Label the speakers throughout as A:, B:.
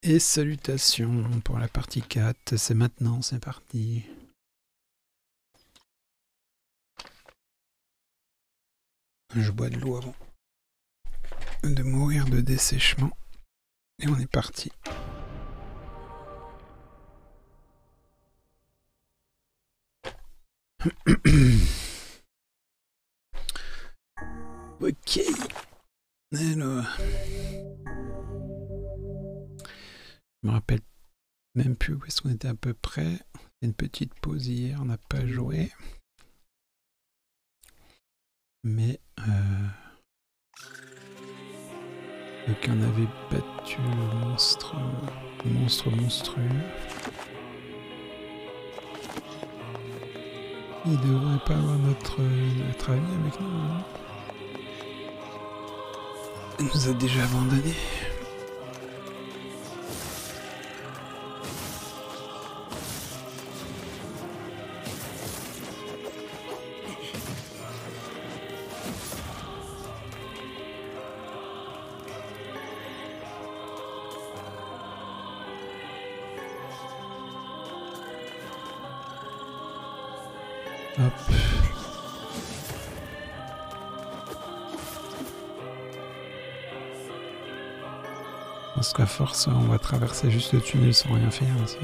A: Et salutations pour la partie 4, c'est maintenant, c'est parti. Je bois de l'eau avant de mourir de dessèchement. Et on est parti. Ok. Alors. Je me rappelle même plus où est-ce qu'on était à peu près. Une petite pause hier, on n'a pas joué. Mais donc on avait battu le monstre monstrueux. Il devrait pas avoir notre ami avec nous, hein. Il nous a déjà abandonnés. Hop. Parce qu'à force, on va traverser juste le tunnel sans rien faire aussi.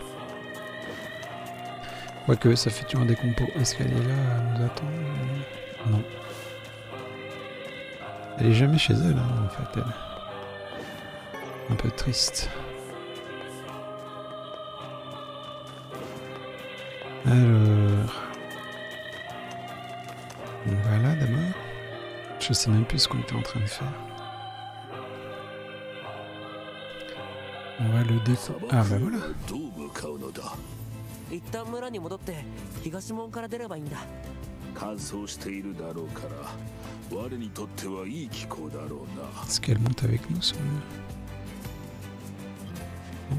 A: Quoique, ça fait toujours des compos. Est-ce qu'elle est là, elle nous attend? Non. Elle est jamais chez elle, hein, en fait, elle. Un peu triste. Alors... Voilà, d'abord. Je sais même plus ce qu'on était en train de faire. On va le découvrir. Ah bah voilà. Est-ce qu'elle monte avec nous sur le... Non.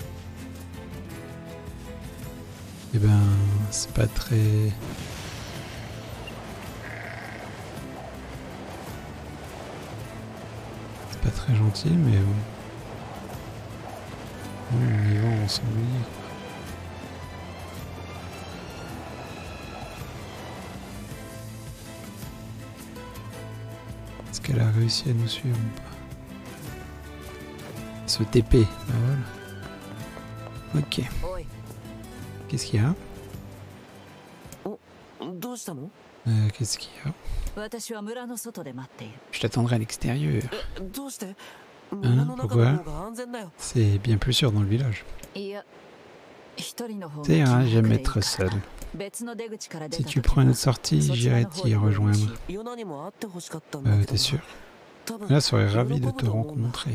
A: Eh ben, c'est pas très... C'est pas très gentil, mais... Oui, on y va, on s'ennuie. Est-ce qu'elle a réussi à nous suivre ou pas? Ce TP, ben voilà. Ok. Qu'est-ce qu'il y a? Qu'est-ce qu'il y a? Je t'attendrai à l'extérieur. Hein? Pourquoi? C'est bien plus sûr dans le village. C'est hein, j'aime être seul. Si tu prends une autre sortie, j'irai t'y rejoindre. T'es sûr? Là, serait ravi de te rencontrer.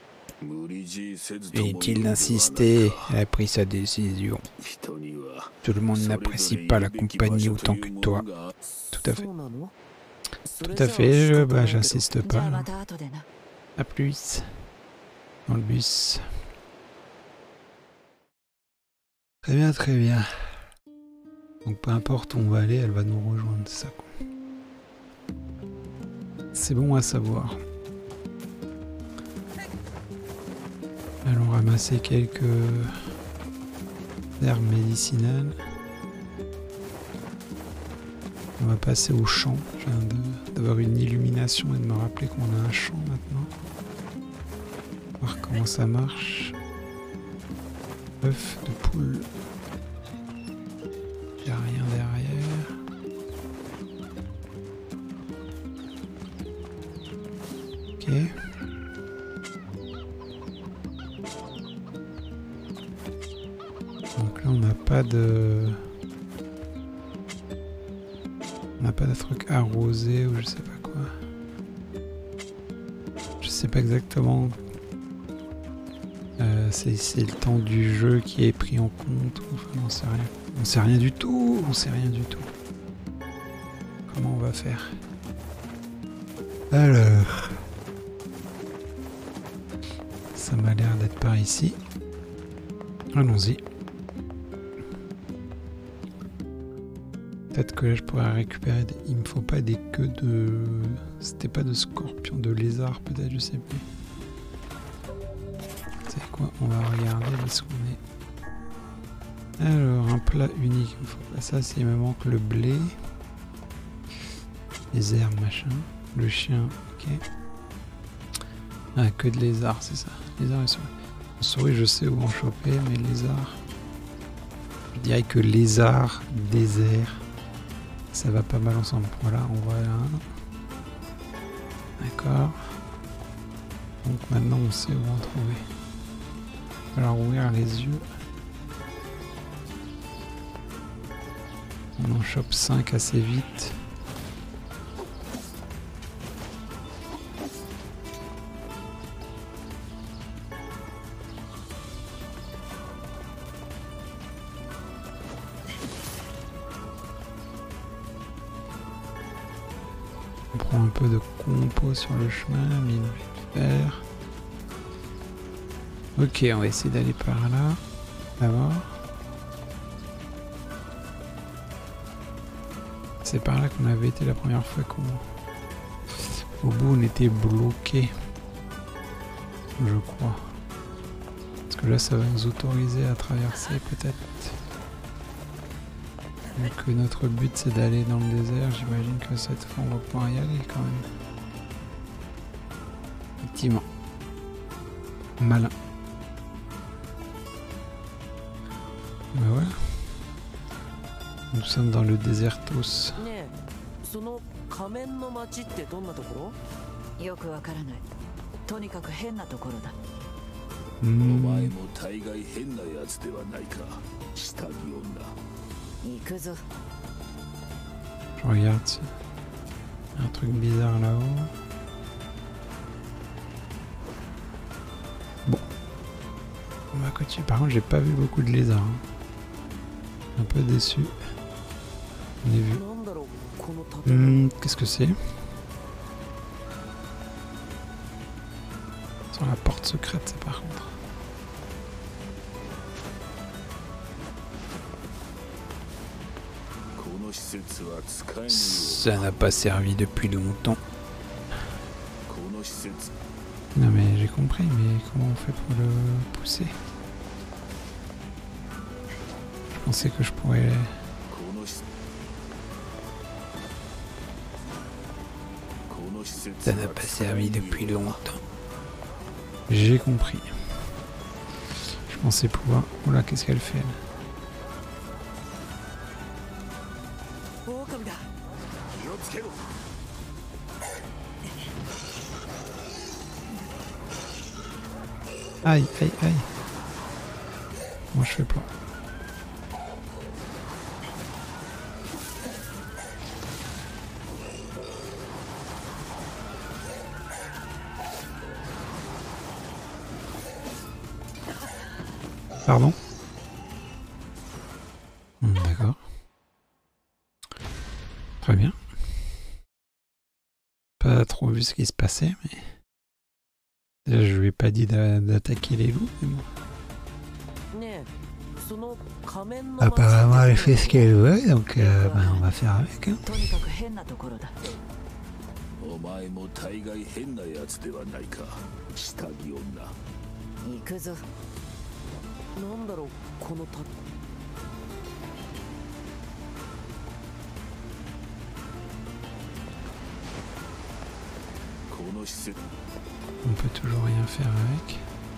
A: Inutile d'insister, elle a pris sa décision. Tout le monde n'apprécie pas la compagnie autant que toi. Tout à fait. Tout à fait, bah, j'insiste pas. Alors. A plus. Dans le bus. Très bien, très bien. Donc peu importe où on va aller, elle va nous rejoindre, c'est ça quoi. C'est bon à savoir. Allons ramasser quelques herbes médicinales. On va passer au champ. Je viens d'avoir une illumination et de me rappeler qu'on a un champ maintenant. Voir comment ça marche. Œuf de poule. Il n'y a rien derrière. Ok. Donc là on n'a pas de... On n'a pas de truc arrosé ou je sais pas quoi. Je sais pas exactement. C'est le temps du jeu qui est pris en compte. Enfin, on sait rien. On sait rien du tout. On sait rien du tout. Comment on va faire? Alors. Ça m'a l'air d'être par ici. Allons-y. Peut-être que là je pourrais récupérer des... Il me faut pas des queues de... C'était pas de scorpion, de lézard peut-être, je sais plus. C'est quoi? On va regarder où est-ce qu'on est. Alors, un plat unique. Ça, il me manque le blé. Les herbes, machin. Le chien, ok. Ah, que de lézards, c'est ça. Lézards et souris. En souris, je sais où en choper, mais lézards... Je dirais que lézard, désert, ça va pas mal ensemble. Voilà, on voit là. D'accord. Donc maintenant, on sait où en trouver. Alors, ouvrir les yeux. On en chope 5 assez vite. On prend un peu de compost sur le chemin, mine de fer. Ok, on va essayer d'aller par là. D'abord. C'est par là qu'on avait été la première fois qu'on... Au bout, on était bloqué. Je crois. Parce que là, ça va nous autoriser à traverser peut-être. Donc notre but c'est d'aller dans le désert, j'imagine que cette fois on va pouvoir y aller quand même. Effectivement. Malin. Ben voilà. Nous sommes dans le désertos. Je regarde si il y a un truc bizarre là-haut. Bon. On va continuer. Par contre, j'ai pas vu beaucoup de lézards. Hein. Un peu déçu. On est vu. Qu'est-ce que c'est? Sur la porte secrète, ça par contre. Ça n'a pas servi depuis longtemps. Non mais j'ai compris, mais comment on fait pour le pousser? Je pensais que je pourrais... Ça n'a pas servi depuis longtemps. J'ai compris. Je pensais pouvoir... Oula, qu'est-ce qu'elle fait là? Aïe, aïe, aïe. Moi je fais pas. Pardon? D'accord. Très bien. Pas trop vu ce qui se passait, mais... Déjà, je lui ai pas dit d'attaquer les loups, mais bon. Apparemment, elle fait ce qu'elle veut, donc on va faire avec. Hein. On peut toujours rien faire avec.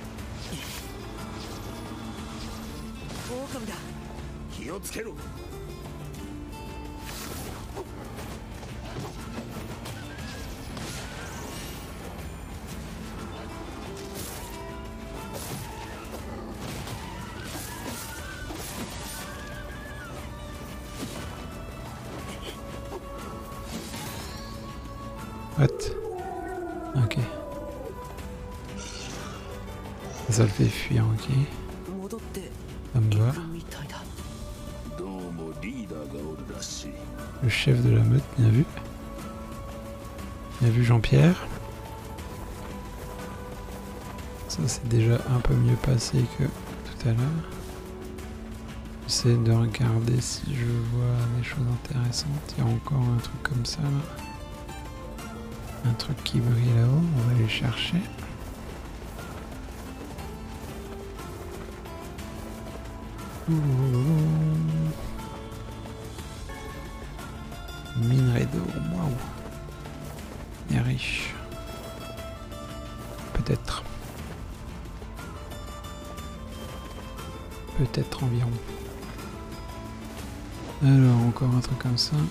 A: What? Ok. Ça le fait fuir, ok. Ça me va. Le chef de la meute, bien vu. Bien vu Jean-Pierre. Ça c'est déjà un peu mieux passé que tout à l'heure. J'essaie de regarder si je vois des choses intéressantes. Il y a encore un truc comme ça là. Un truc qui brille là-haut, on va aller chercher. Minerai d'or, waouh. Il est riche. Peut-être. Peut-être environ. Alors, encore un truc comme ça.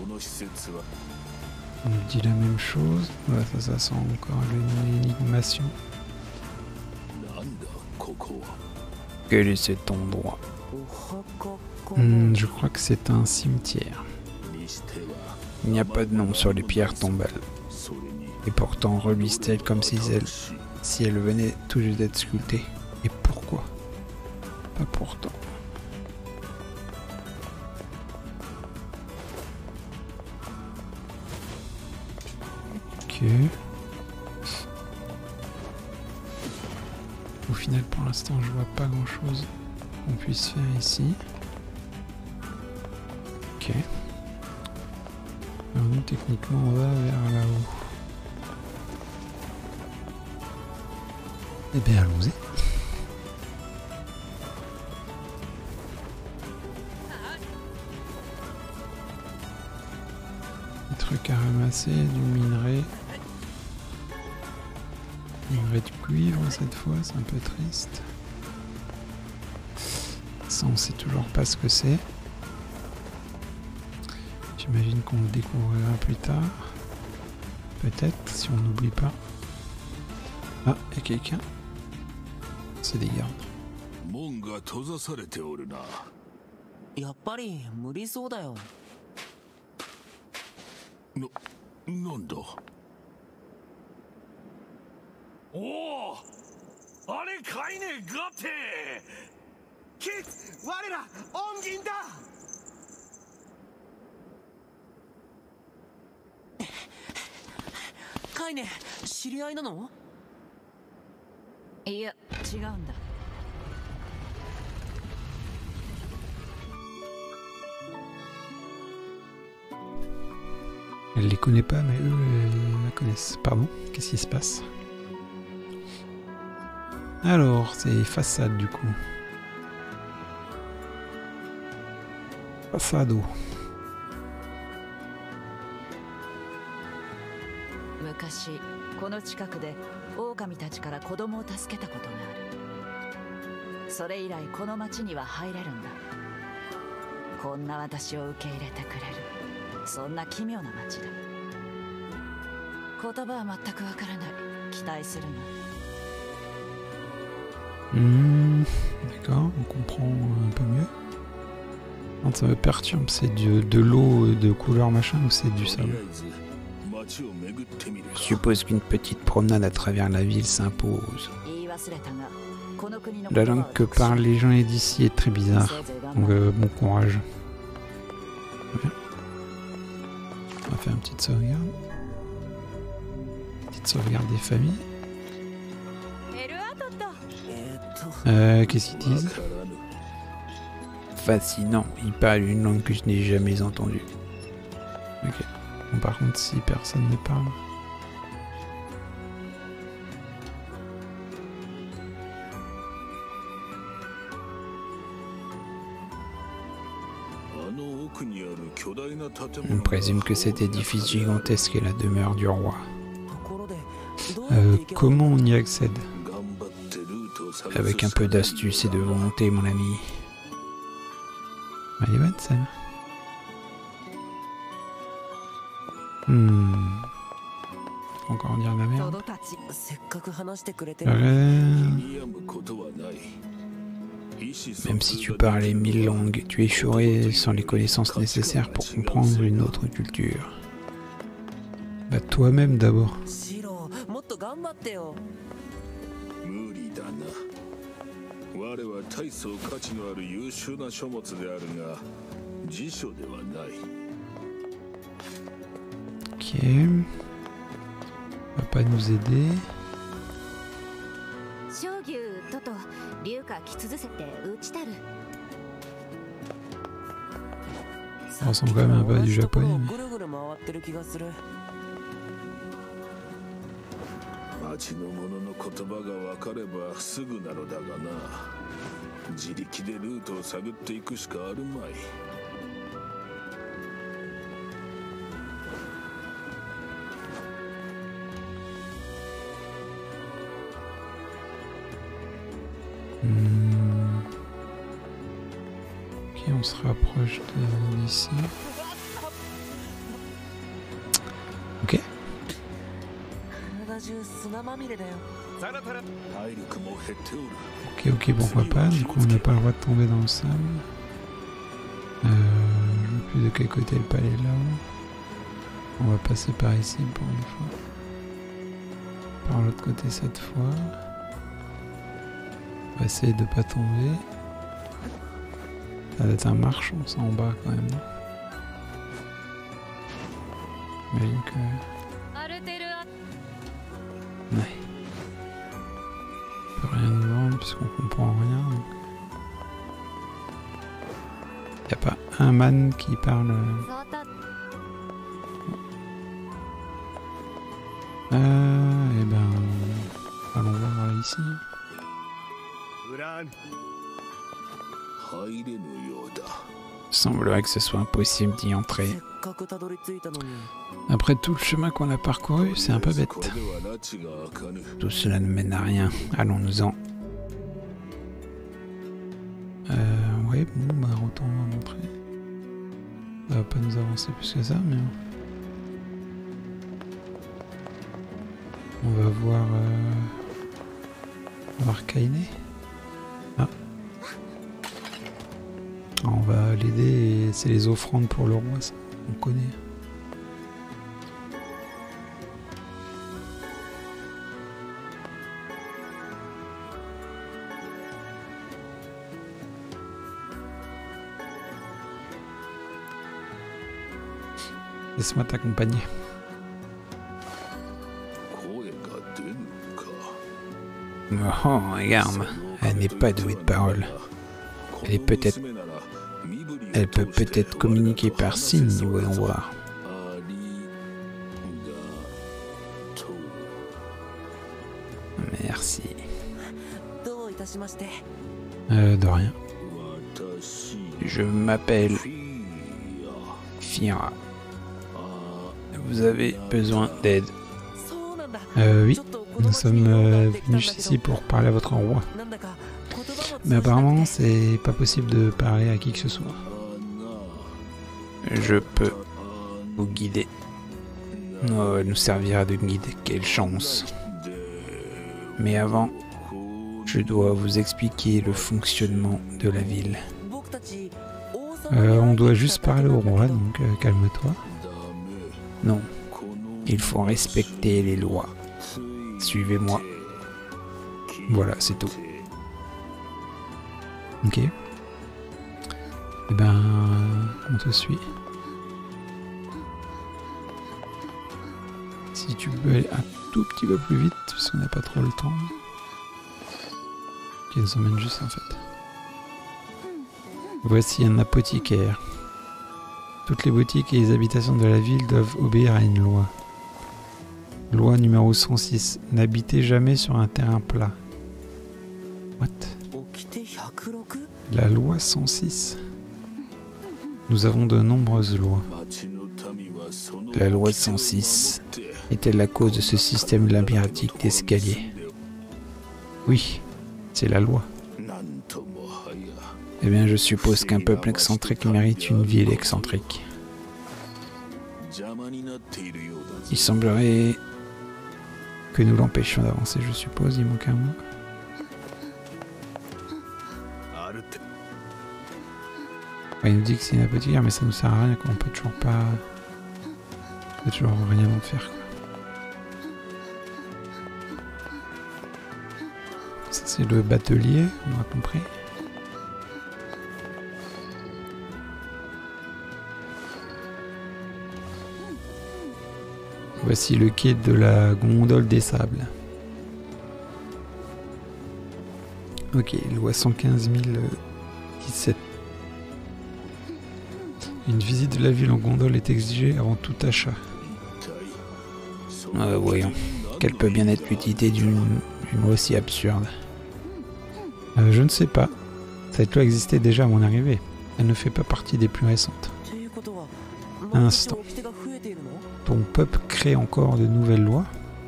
A: On nous dit la même chose. Ouais, ça sent encore l'énigmation. Quel est cet endroit? Je crois que c'est un cimetière. Il n'y a pas de nom sur les pierres tombales. Et pourtant reluisent-elles comme si elles venaient tout juste d'être sculptées. Et pourquoi? Pas pourtant. Ok. Au final, pour l'instant, je vois pas grand-chose qu'on puisse faire ici. Ok. Alors nous, techniquement, on va vers là-haut. Eh bien, allons-y. Des trucs à ramasser, du minerai. Minerai du cuivre cette fois, c'est un peu triste. Ça, on sait toujours pas ce que c'est. J'imagine qu'on le découvrira plus tard. Peut-être, si on n'oublie pas. Ah, il y a quelqu'un. C'est des gardes.
B: Oh! Allez, Kaine, Gatte! Kit, Warera, Ongin da! Kaine, 知り合いなの?
C: いや、違うんだ。
A: Elle les connaît pas, mais eux, ils la connaissent. Pardon, qu'est-ce qui se passe? Alors, c'est façade du coup. Façado.
C: 昔、この近くで狼たちから子供を助けたことがある。それ以来この町には入れるんだ。こんな私を受け入れてくれる。そんな奇妙な町だ。言葉は全くわからない。期待するな。
A: D'accord, on comprend un peu mieux. Quand ça me perturbe, c'est de l'eau de couleur machin ou c'est du sable? Je suppose qu'une petite promenade à travers la ville s'impose. La langue que parlent les gens d'ici est très bizarre, donc bon courage. On va faire une petite sauvegarde. Petite sauvegarde des familles. Qu'est-ce qu'ils disent? Fascinant, ils parlent une langue que je n'ai jamais entendue. Ok. Bon, par contre, si personne ne parle... On présume que cet édifice gigantesque est la demeure du roi. Comment on y accède? Avec un peu d'astuce et de volonté, mon ami. Elle est bonne, celle. Encore dire de la merde. Même si tu parlais 1000 langues, tu échouerais sans les connaissances nécessaires pour comprendre une autre culture. Bah toi-même d'abord. Ok. Va pas nous aider. Ça ressemble quand même un peu à du japonais. Mais...
B: 町の者の言葉が分かればすぐなのだがな。自力でルートを探っていくしかあるまい。
A: Ok, on se rapproche d'ici. Ok. Ok, pourquoi pas. Du coup, on n'a pas le droit de tomber dans le sable. Je ne sais plus de quel côté le palais là. On va passer par ici pour une fois. Par l'autre côté cette fois. On va essayer de pas tomber. Ça va être un marchand, ça en bas quand même, non? J'imagine que... Ouais. On peut rien nous vendre puisqu'on comprend rien. Donc... Y a pas un man qui parle... Eh ben... Allons voir ici. Il semblerait que ce soit impossible d'y entrer. Après tout le chemin qu'on a parcouru, c'est un peu bête. Tout cela ne mène à rien. Allons-nous-en. Ouais, bon, bah autant montrer. Ça va pas nous avancer plus que ça, mais... On va voir Kaine. Ah. On va l'aider et c'est les offrandes pour le roi, ça. On connaît. Laisse-moi t'accompagner. Oh, regarde, elle n'est pas douée de parole. Elle peut peut-être communiquer par signe, voyons voir. Merci. De rien. Je m'appelle Fira. Vous avez besoin d'aide? Oui. Nous sommes venus ici pour parler à votre roi. Mais apparemment, c'est pas possible de parler à qui que ce soit. Je peux vous guider. Oh, elle nous servira de guide. Quelle chance. Mais avant, je dois vous expliquer le fonctionnement de la ville. On doit juste parler au roi, donc calme-toi. Non, il faut respecter les lois. Suivez-moi. Voilà, c'est tout. Ok. Eh ben, on te suit. Si tu peux aller un tout petit peu plus vite, parce qu'on n'a pas trop le temps. Qui nous emmène juste en fait. Voici un apothicaire. Toutes les boutiques et les habitations de la ville doivent obéir à une loi. Loi numéro 106. N'habitez jamais sur un terrain plat. What? La loi 106. Nous avons de nombreuses lois. La loi 106 est-elle la cause de ce système labyrinthique d'escalier? Oui, c'est la loi. Eh bien, je suppose qu'un peuple excentrique mérite une ville excentrique. Il semblerait que nous l'empêchions d'avancer, je suppose. Il manque un mot. Ouais, il nous dit que c'est une apothicaire, mais ça nous sert à rien, quoi. On peut toujours pas... On peut toujours rien en faire, quoi. Ça, c'est le batelier, on a compris. Voici le quai de la gondole des sables. Ok, loi 115 017. Une visite de la ville en gondole est exigée avant tout achat. Voyons. Quelle peut bien être l'utilité d'une loi aussi absurde? Je ne sais pas. Cette loi existait déjà à mon arrivée. Elle ne fait pas partie des plus récentes. Un instant. Ton peuple crée encore de nouvelles lois?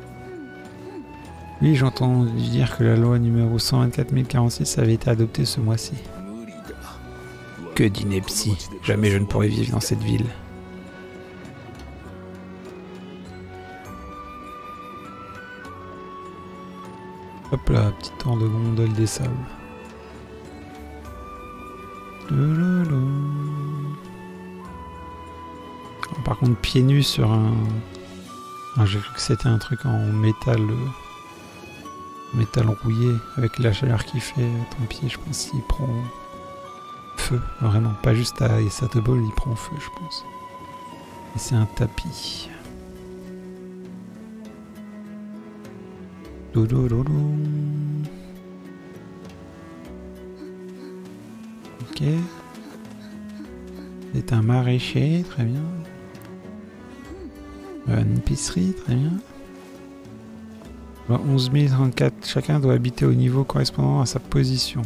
A: Oui, j'ai entendu dire que la loi numéro 124 046 avait été adoptée ce mois-ci. Que d'ineptie. Jamais je ne pourrais vivre dans cette ville. Hop là, petit tour de gondole des sables. Par contre, pieds nus sur un... j'ai cru que c'était un truc en métal... métal rouillé, avec la chaleur qu'il fait, ton pied, je pense qu'il prend feu, vraiment. Pas juste à Satobol, il prend feu, je pense. Et c'est un tapis. Doudoudoudou. Ok. C'est un maraîcher, très bien. Une épicerie, très bien. 11 034. Chacun doit habiter au niveau correspondant à sa position.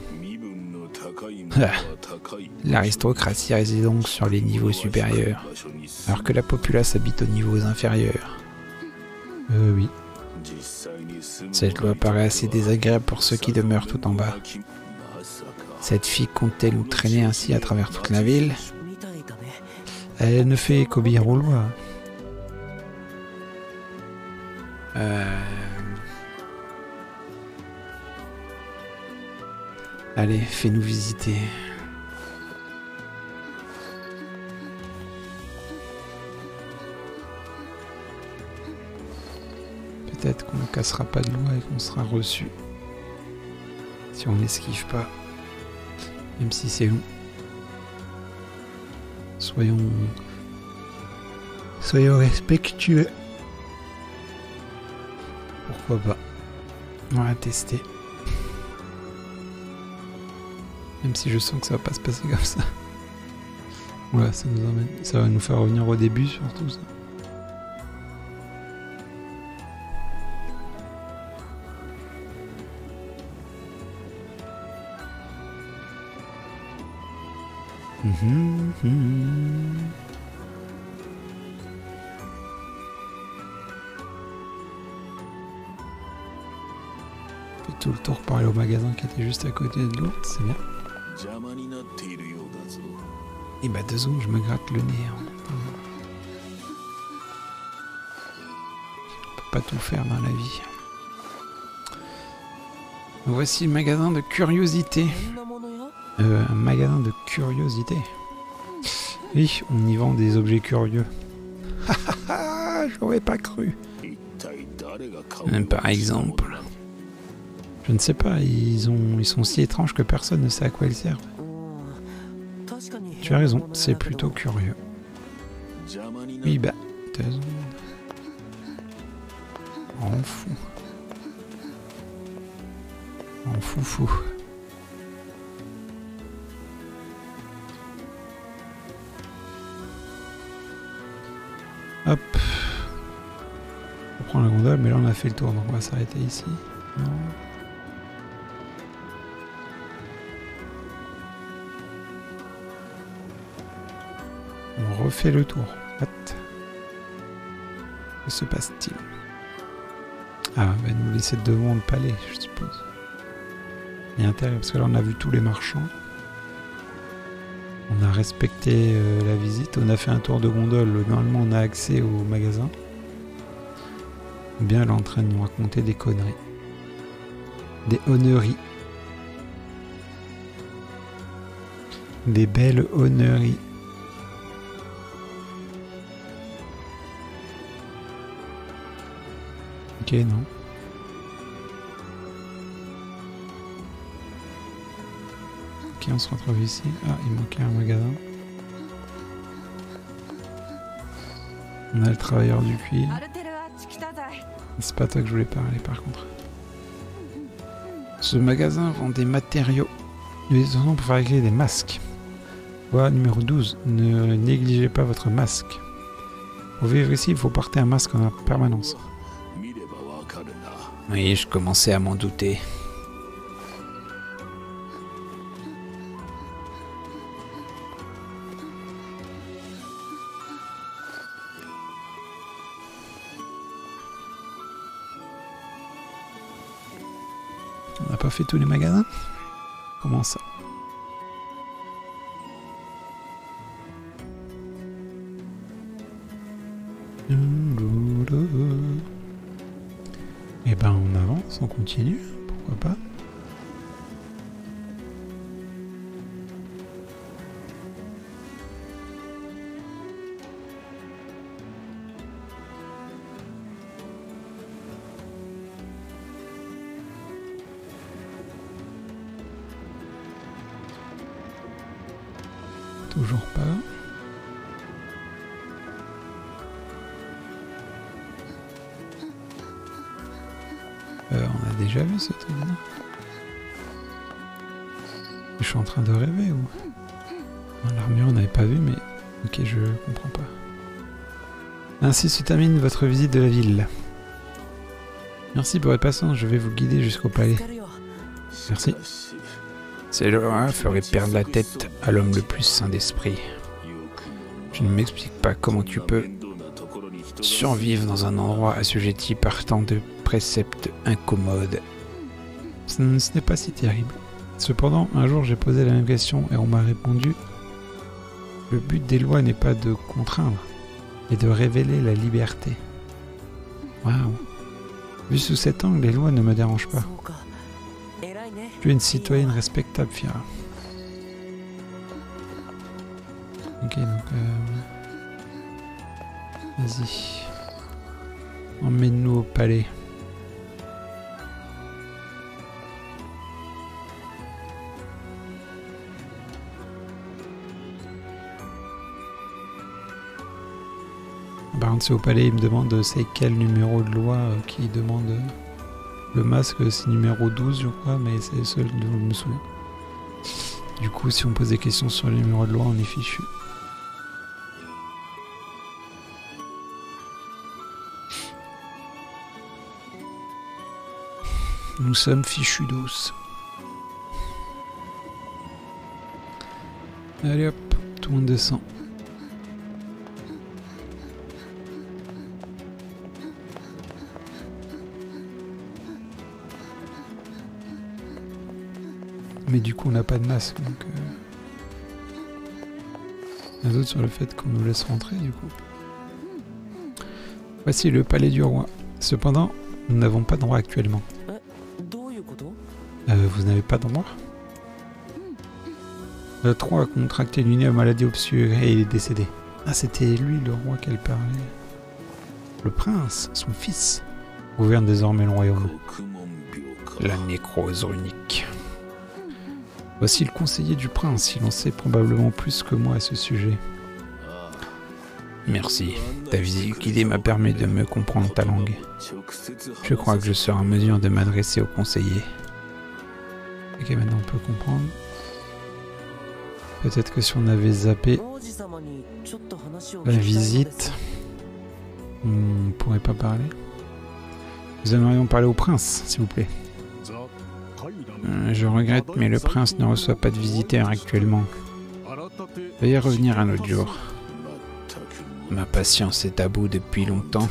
A: L'aristocratie réside donc sur les niveaux supérieurs, alors que la populace habite aux niveaux inférieurs. Oui. Cette loi paraît assez désagréable pour ceux qui demeurent tout en bas. Cette fille compte-t-elle nous traîner ainsi à travers toute la ville? Elle ne fait qu'obéir aux lois. Allez, fais-nous visiter. Peut-être qu'on ne cassera pas de loi et qu'on sera reçu. Si on n'esquive pas. Même si c'est long. Soyons respectueux. Pourquoi pas? On va tester. Même si je sens que ça va pas se passer comme ça. Voilà, ça nous emmène. Ça va nous faire revenir au début surtout ça. Fait tout le tour pour aller au magasin qui était juste à côté de l'autre, c'est bien. Et bah 2 secondes, je me gratte le nez. On peut pas tout faire dans la vie. Voici le magasin de curiosité. Un magasin de curiosité. Oui, on y vend des objets curieux. J'aurais pas cru. Par exemple. Je ne sais pas, ils sont si étranges que personne ne sait à quoi ils servent. Tu as raison, c'est plutôt curieux. Oui, bah, 2 secondes. En fou. En foufou. Hop. On prend la gondole, mais là on a fait le tour, donc on va s'arrêter ici. Non. On refait le tour. What? Que se passe-t-il? Ah, on va nous laisser devant le palais, je suppose. Il y a intérêt, parce que là on a vu tous les marchands. On a respecté la visite, on a fait un tour de gondole, normalement on a accès au magasin. Ou bien elle est en train de nous raconter des conneries. Des honneries. Des belles honneries. Ok, non. Ok, on se retrouve ici. Ah, il manquait un magasin. On a le travailleur du cuir. C'est pas toi que je voulais parler par contre. Ce magasin vend des matériaux. Des utensils pour fabriquer des masques. Loi numéro 12. Ne négligez pas votre masque. Pour vivre ici, il faut porter un masque en permanence. Oui, je commençais à m'en douter. On n'a pas fait tous les magasins? Comment ça? Eh ben on avance, on continue, pourquoi pas. Toujours pas. On a déjà vu ce truc-là. Je suis en train de rêver ou... L'armure on n'avait pas vu mais... Ok, je comprends pas. Ainsi se termine votre visite de la ville. Merci pour votre patience, je vais vous guider jusqu'au palais. Merci. Ces gens-là feraient perdre la tête à l'homme le plus sain d'esprit. Je ne m'explique pas comment tu peux survivre dans un endroit assujetti par tant de préceptes incommodes. Ce n'est pas si terrible. Cependant, un jour j'ai posé la même question et on m'a répondu: le but des lois n'est pas de contraindre, mais de révéler la liberté. Waouh. Vu sous cet angle, les lois ne me dérangent pas. Tu es une citoyenne respectable, Fira. Ok, donc... Vas-y. Emmène-nous au palais. Par contre, c'est au palais, il me demande c'est quel numéro de loi qui demande le masque, c'est numéro 12 je crois, mais c'est le seul dont je me souviens. Du coup, si on pose des questions sur le numéro de loi, on est fichu. Nous sommes fichus d'os. Allez hop, tout le monde descend. Mais du coup on n'a pas de masque donc un doute sur le fait qu'on nous laisse rentrer du coup. Voici le palais du roi. Cependant, nous n'avons pas d'endroit actuellement. Vous n'avez pas d'endroit? Le roi a contracté une maladie obscure et il est décédé. Ah, c'était lui le roi qu'elle parlait. Le prince, son fils, gouverne désormais le royaume. La nécrose runique. Voici le conseiller du prince, il en sait probablement plus que moi à ce sujet. Merci, ta visite guidée m'a permis de me comprendre ta langue. Je crois que je serai en mesure de m'adresser au conseiller. Ok, maintenant on peut comprendre. Peut-être que si on avait zappé la visite, on pourrait pas parler. Nous aimerions parler au prince, s'il vous plaît. Je regrette, mais le prince ne reçoit pas de visiteurs actuellement. Veuillez revenir un autre jour. Ma patience est à bout depuis longtemps.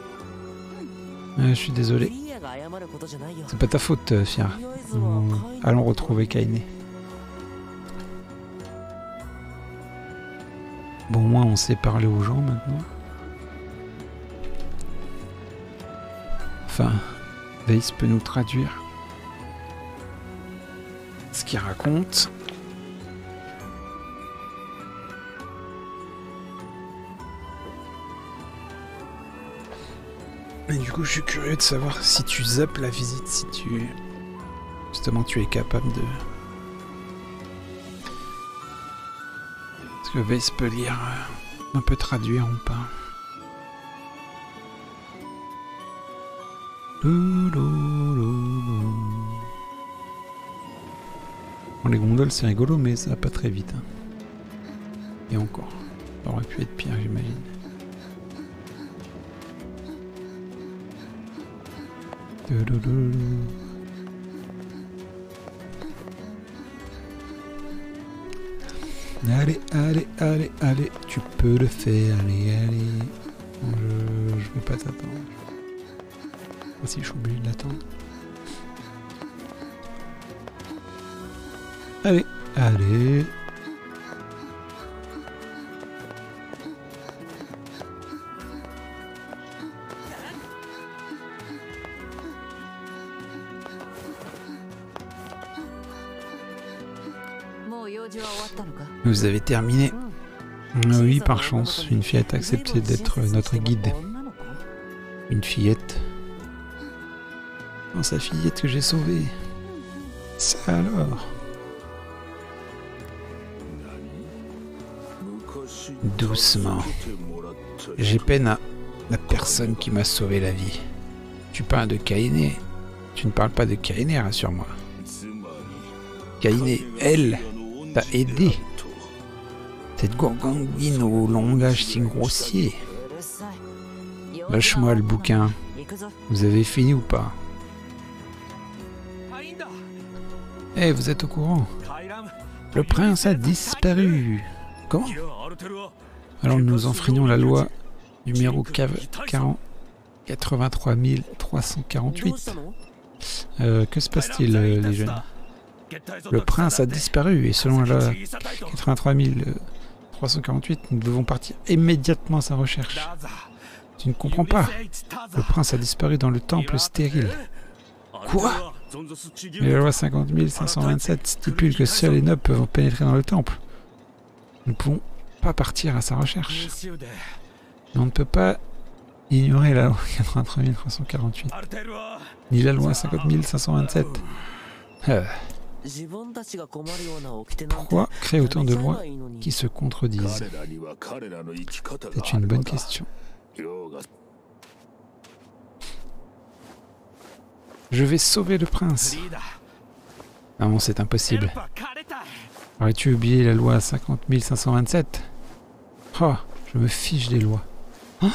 A: Je suis désolé. C'est pas ta faute, Fira. Allons retrouver Kaine. Bon, au moins on sait parler aux gens maintenant. Enfin, Weiss peut nous traduire ce qu'il raconte. Mais du coup, je suis curieux de savoir si tu zappes la visite, si tu... Justement, tu es capable de... Est-ce que Weiss peut lire, un peu traduire ou pas? Bon, les gondoles, c'est rigolo, mais ça va pas très vite. Hein. Et encore. Ça aurait pu être pire, j'imagine. Allez, allez, allez, allez, tu peux le faire, allez, allez. Je vais pas t'attendre. Ah, si je suis obligé de l'attendre. Allez, allez. Vous avez terminé. Oui, par chance, une fillette a accepté d'être notre guide. Une fillette. Oh, sa fillette que j'ai sauvée. Ça alors. Doucement. J'ai peine à la personne qui m'a sauvé la vie. Tu parles de Kaine. Tu ne parles pas de Kaine, rassure-moi. Kaine, elle, t'a aidé. Cette gourgandine au langage si grossier. Lâche-moi le bouquin. Vous avez fini ou pas? Eh, vous êtes au courant? Le prince a disparu. Comment? Alors nous enfreignons la loi numéro 83 348. Que se passe-t-il, les jeunes? Le prince a disparu et selon la loi 83 348, nous devons partir immédiatement à sa recherche. Tu ne comprends pas? Le prince a disparu dans le temple stérile. Quoi? Mais la loi 50 527 stipule que seuls les nobles peuvent pénétrer dans le temple. Nous ne pouvons pas partir à sa recherche. Mais on ne peut pas ignorer la loi 83 348, ni la loi 50 527. Pourquoi créer autant de lois qui se contredisent? C'est une bonne question. Je vais sauver le prince. Non, c'est impossible. Aurais-tu oublié la loi 50 527? Oh, je me fiche des lois. Ah.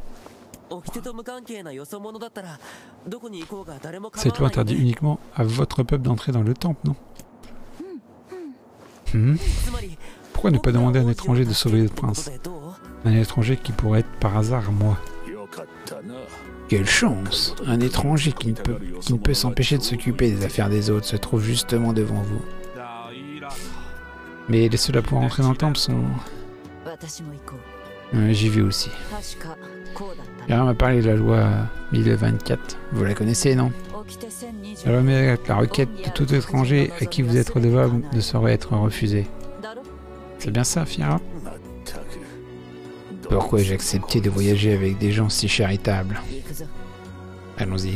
A: Cette loi interdit uniquement à votre peuple d'entrer dans le temple, non? Pourquoi ne pas demander à un étranger de sauver le prince? Un étranger qui pourrait être par hasard moi. Quelle chance! Un étranger qui ne peut s'empêcher de s'occuper des affaires des autres se trouve justement devant vous. Mais les seuls à pouvoir entrer dans le temple sont... J'y vais aussi. Yara m'a parlé de la loi 1024. Vous la connaissez, non? La loi met la requête de tout étranger à qui vous êtes redevable ne saurait être refusée. C'est bien ça, Fiera? Pourquoi j'ai accepté de voyager avec des gens si charitables? Allons-y.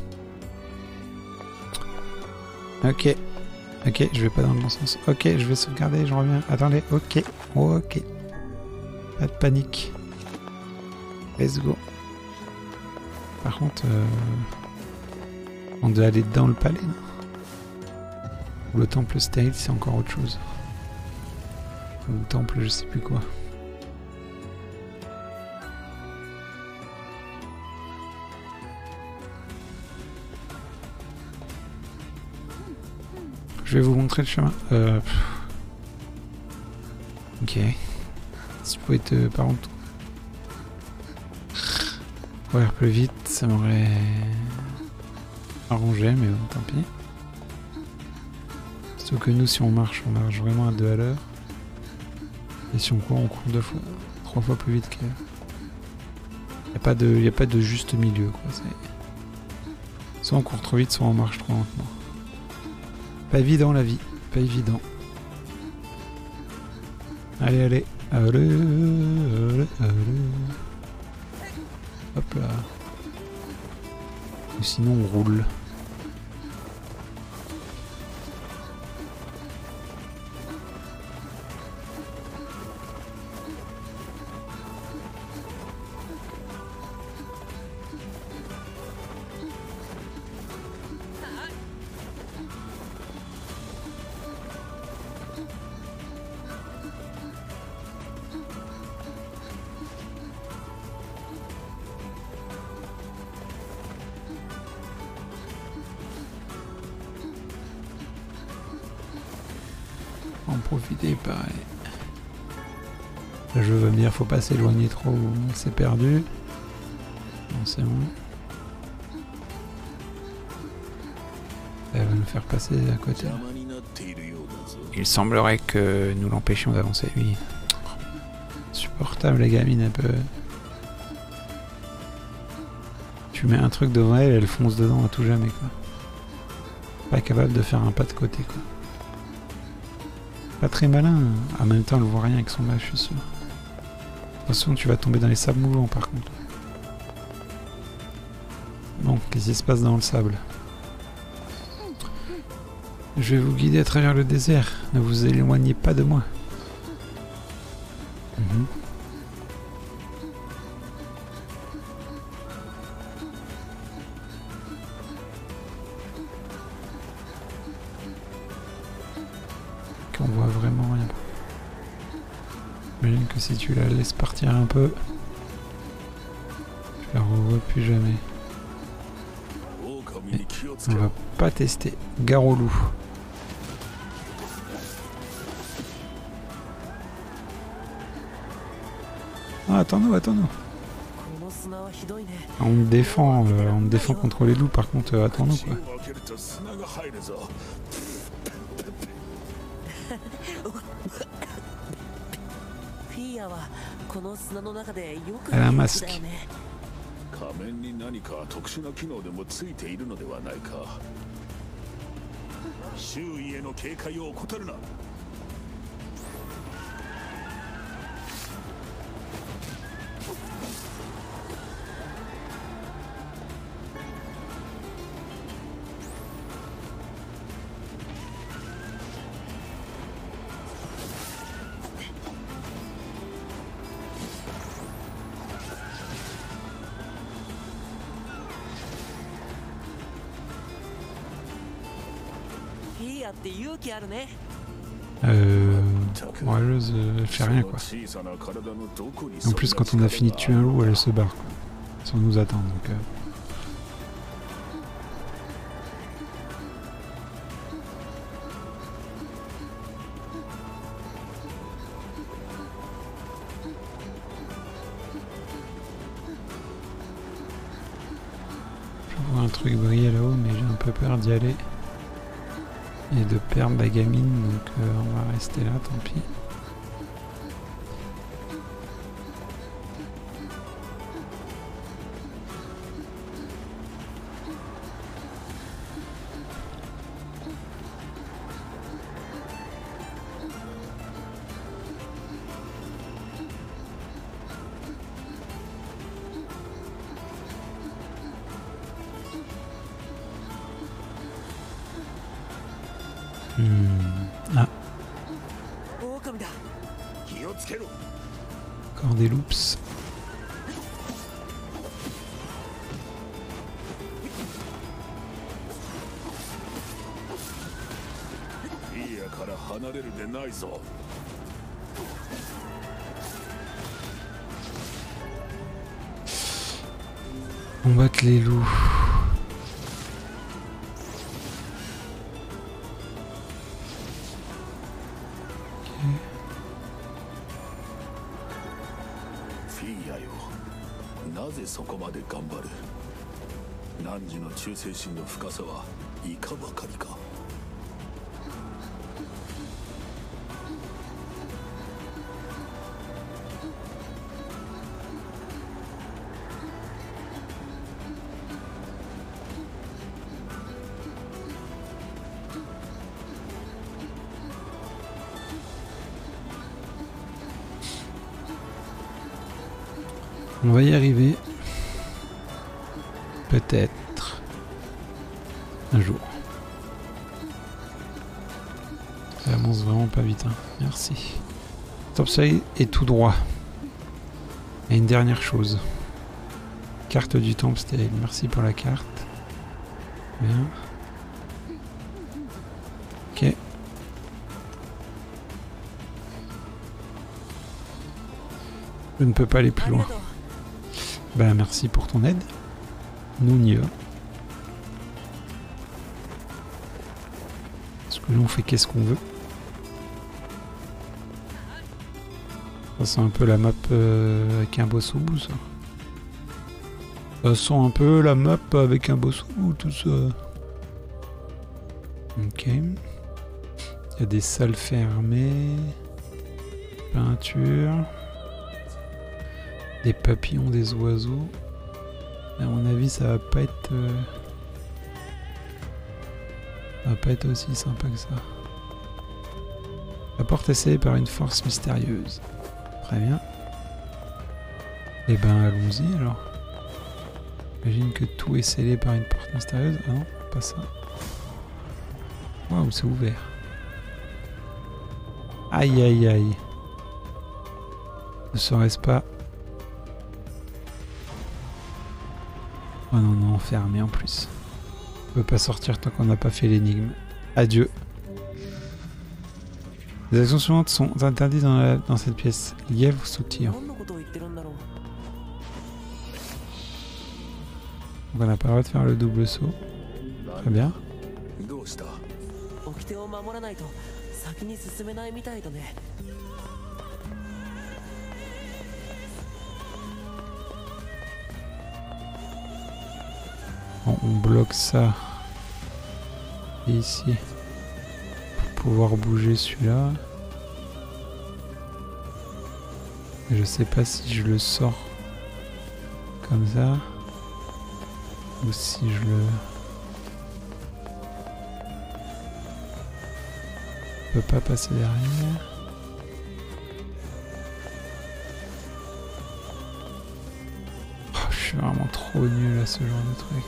A: Ok. Ok, je vais pas dans le bon sens. Ok, je vais sauvegarder, je reviens. Attendez, ok. Ok. Pas de panique. Let's go. Par contre, on doit aller dans le palais, non? Ou le temple stérile, c'est encore autre chose. Ou le temple, je sais plus quoi. Je vais vous montrer le chemin. Ok. Si je pouvais te... Par contre... Ouais, plus vite, ça m'aurait arrangé, mais bon, tant pis. Sauf que nous, si on marche vraiment à 2 à l'heure. Et si on court 3 fois plus vite qu'elle. Y a pas de juste milieu, quoi. Soit on court trop vite, soit on marche trop lentement. Pas évident la vie, pas évident. Allez, allez. Allez, allez, allez. Hop là. Et sinon on roule. faut en profiter, pareil. Le jeu va me dire, faut pas s'éloigner trop, c'est perdu. Non, c'est bon. Elle va nous faire passer à côté. Il semblerait que nous l'empêchions d'avancer, lui. Insupportable, la gamine, un peu. Tu mets un truc devant elle, elle fonce dedans à tout jamais, quoi. Pas capable de faire un pas de côté, quoi. Pas très malin. En même temps, elle voit rien avec son mâche, je suis sûr. Attention, tu vas tomber dans les sables mouvants, par contre. Bon, qu'est-ce qui se passe dans le sable? Je vais vous guider à travers le désert. Ne vous éloignez pas de moi. Qu'on voit vraiment rien. J'imagine que si tu la laisses partir un peu, tu la revois plus jamais. Mais on va pas tester. Gare au loup. Ah, attends-nous, attends-nous. On me défend contre les loups, par contre, attends-nous, quoi. Elle a un masque. Courageuse, elle fait rien, quoi. En plus, quand on a fini de tuer un loup, elle se barre, quoi. Sans nous attendre, donc... Je vois un truc briller là-haut, mais j'ai un peu peur d'y aller. Et de perdre la gamine, donc on va rester là, tant pis. Ah. Encore des loops. On bat les loups. On va y arriver. Peut-être. Un jour. Ça avance vraiment pas vite, hein. Merci. Topside est tout droit. Et une dernière chose. Carte du temple stérile. Merci pour la carte. Bien. Ok. Je ne peux pas aller plus loin. Bah merci pour ton aide. Nous on y va. Parce que nous on fait qu'est-ce qu'on veut. Ça sent un peu la map avec un boss au bout, ça. Ça sent un peu la map avec un boss au bout, tout ça. Ok. Il y a des salles fermées. Peinture. Des papillons, des oiseaux. À mon avis, ça va pas être... ça va pas être aussi sympa que ça. La porte est scellée par une force mystérieuse. Très bien. Et ben allons-y alors. J'imagine que tout est scellé par une porte mystérieuse. Ah non, pas ça. Waouh, c'est ouvert. Aïe aïe aïe. Ne serait-ce pas... Oh non, non, fermé en plus. On peut pas sortir tant qu'on n'a pas fait l'énigme. Adieu. Les actions suivantes sont interdites dans cette pièce. Lièvre sautillant. Donc on n'a pas le droit de faire le double saut. Très bien. Bon, on bloque ça. Et ici. Pour pouvoir bouger celui-là. Je sais pas si je le sors comme ça. Ou si je le... Je peux pas passer derrière. Oh, je suis vraiment trop nul à ce genre de truc.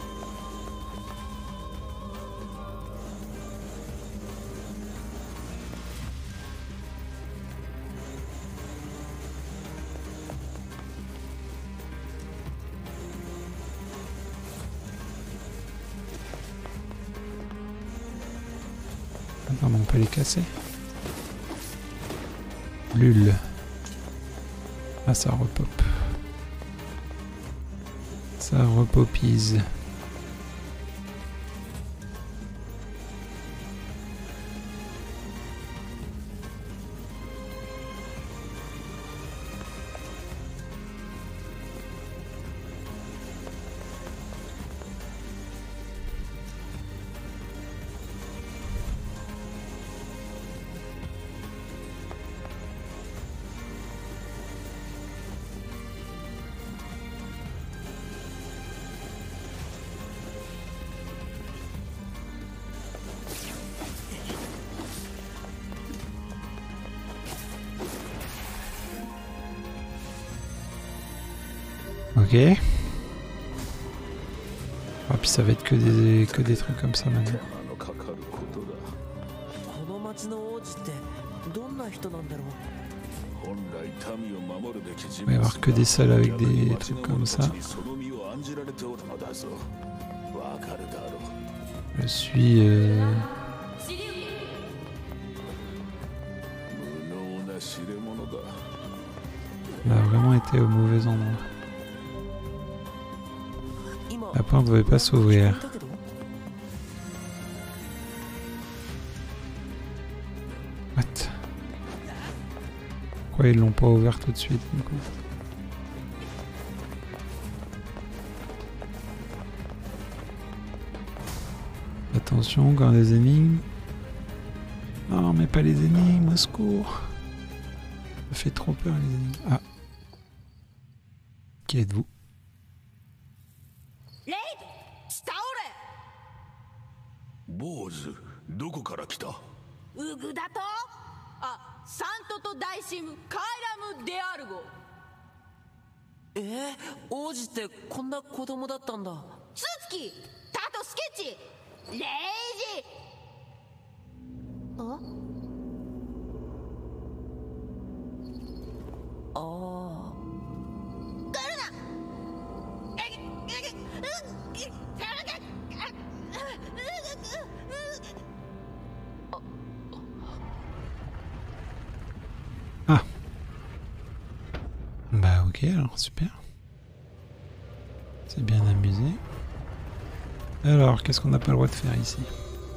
A: Attends, mais on peut les casser. Lul. Ah, ça repop. Ça repopise. Ok. Ah, puis ça va être que des trucs comme ça maintenant. Il va y avoir que des salles avec des trucs comme ça. Je suis... On a vraiment été au mauvais endroit. La porte ne pouvait pas s'ouvrir. What? Pourquoi ils l'ont pas ouvert tout de suite du coup? Attention, quand des énigmes. Non, mais pas les énigmes, au secours. Ça fait trop peur les énigmes. Ah. Qui êtes-vous? Ah. Bah ok, alors super. C'est bien amusé. Alors, qu'est-ce qu'on n'a pas le droit de faire ici?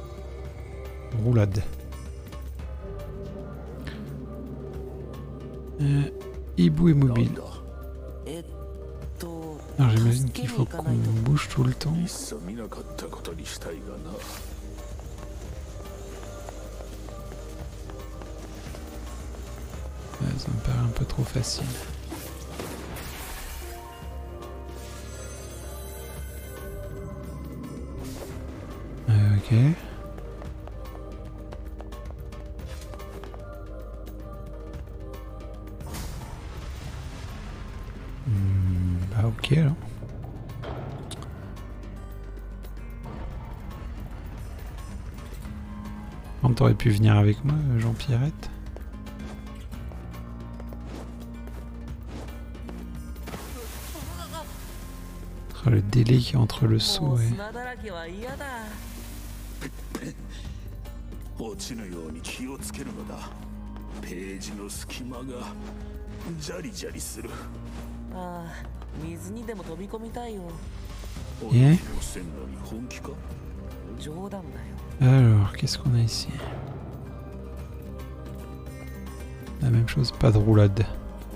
A: Roulade. Hibou est mobile. Alors j'imagine qu'il faut qu'on bouge tout le temps. Ouais, ça me paraît un peu trop facile. Ok. Bah ok alors. T'aurais pu venir avec moi, Jean-Pierrette. Le délai qui est entre le saut et... Yeah. Alors, qu'est-ce qu'on a ici? La même chose, pas de roulade.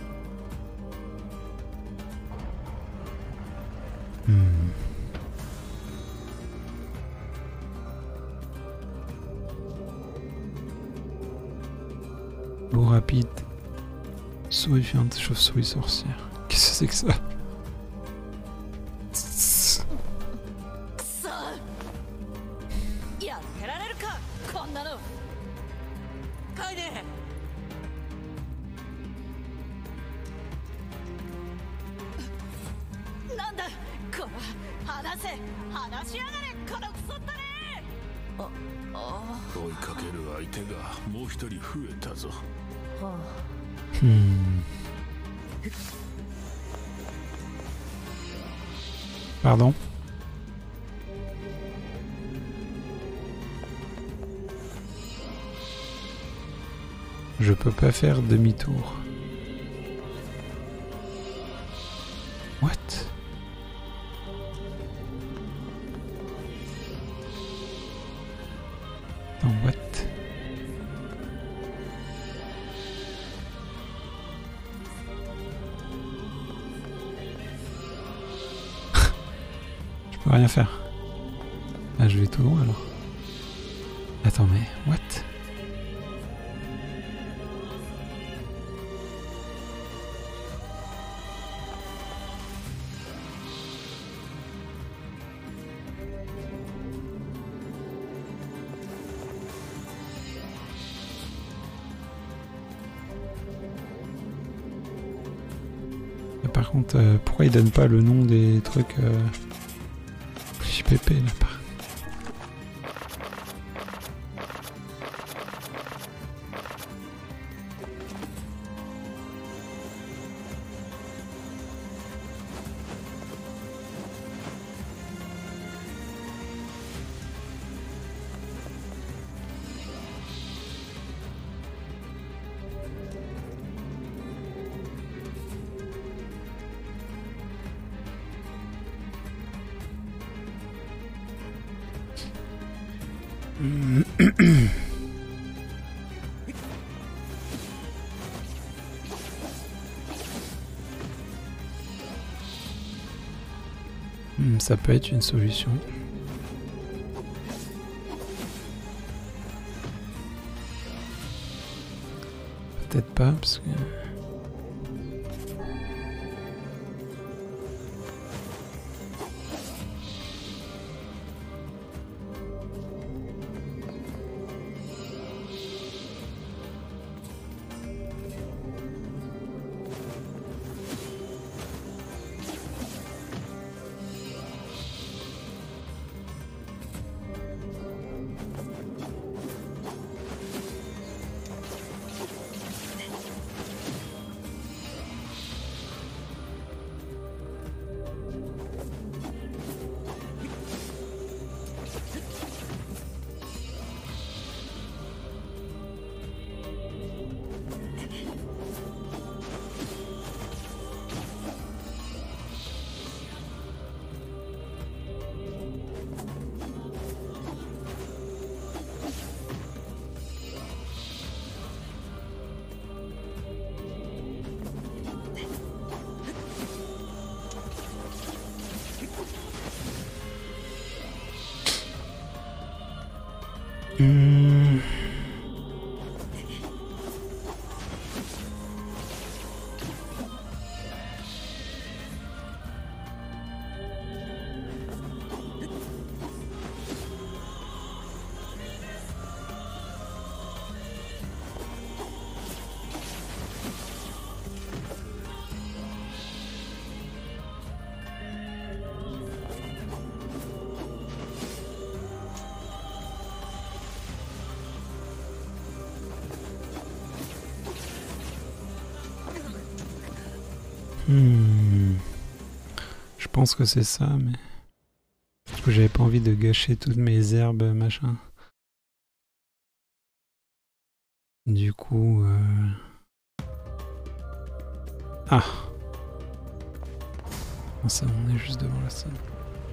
A: L'eau rapide. Souris fiante, chauve-souris sorcière. Qu'est-ce que c'est que ça? Pardon? Je peux pas faire demi-tour. What? Non, what? Je peux rien faire. Ah, je vais tout droit alors. Attends, mais what? Par contre, pourquoi ils donnent pas le nom des trucs JPP là pas. Ça peut être une solution. Peut-être pas parce que... Je pense que c'est ça, mais... Parce que j'avais pas envie de gâcher toutes mes herbes, machin. Du coup... Ah! Ça, on est juste devant la salle.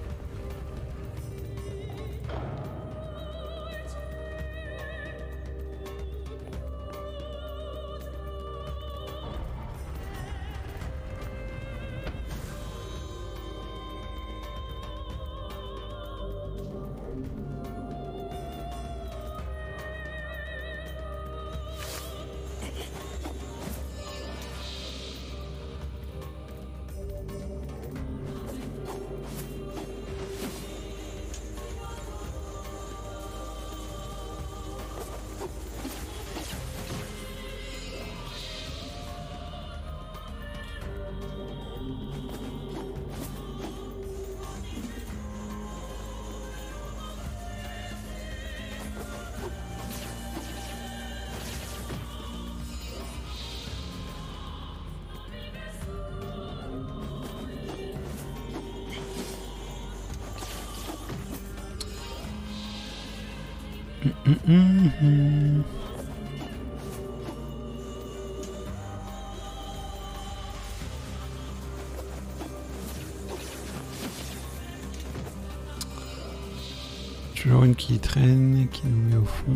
A: Toujours une qui traîne et qui nous met au fond.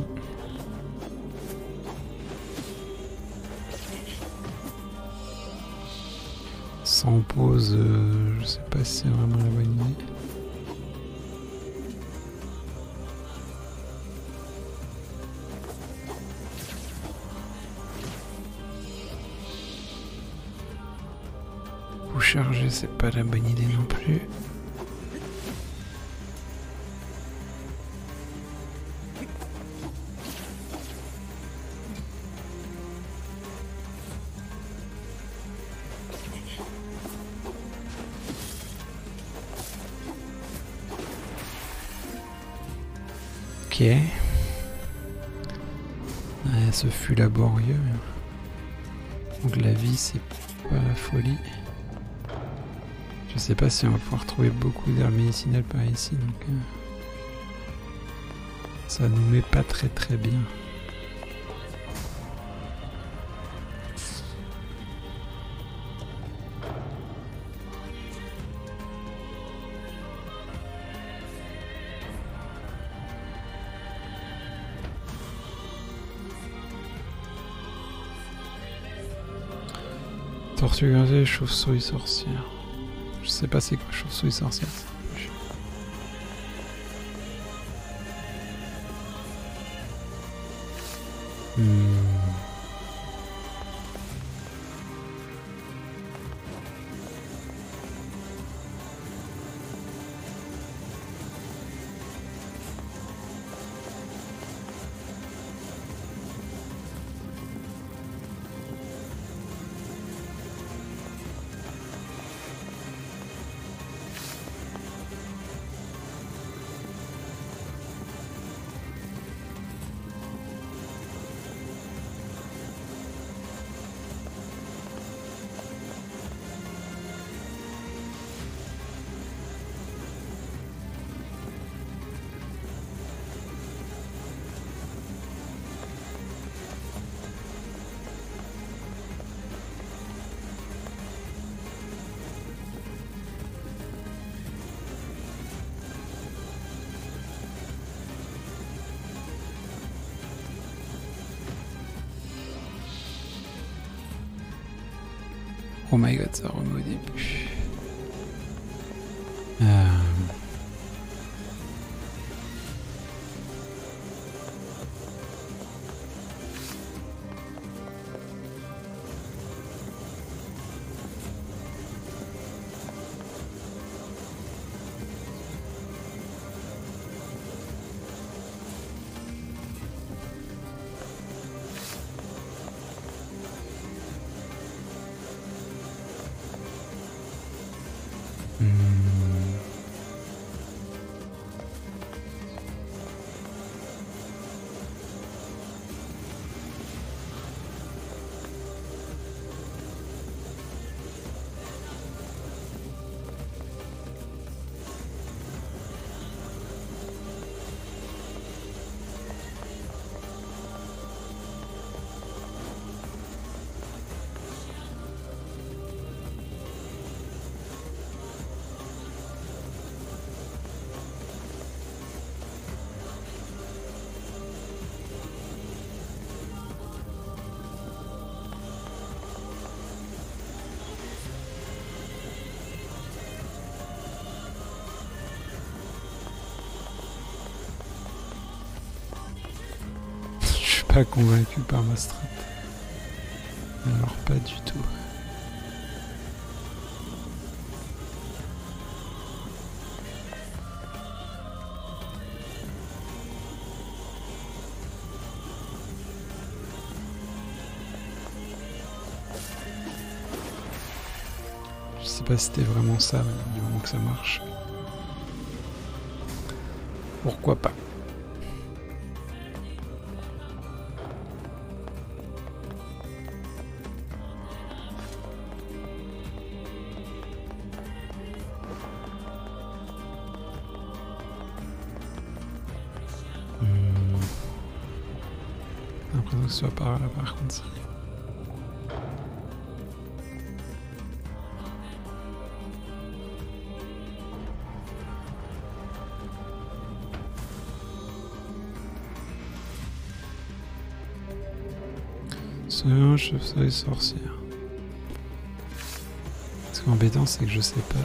A: Sans pause, je sais pas si c'est vraiment la bonne idée. Ou charger, c'est pas la bonne idée non plus. Ok. Ouais, ce fut laborieux. Donc la vie, c'est pas la folie. Je sais pas si on va pouvoir trouver beaucoup d'herbes médicinales par ici, donc ça nous met pas très très bien. Tortue grisée, chauve-souris sorcière. Je sais pas c'est quoi chauve-souris sorcière. Oh my god, ça remet au début. pas convaincu par ma strat. Alors pas du tout. Je sais pas si c'était vraiment ça, mais du moment que ça marche. Pourquoi pas? J'ai l'impression que ce soit par là par contre ça. Soyons chauve-souris sorcière. Ce qui est embêtant, c'est que je sais pas.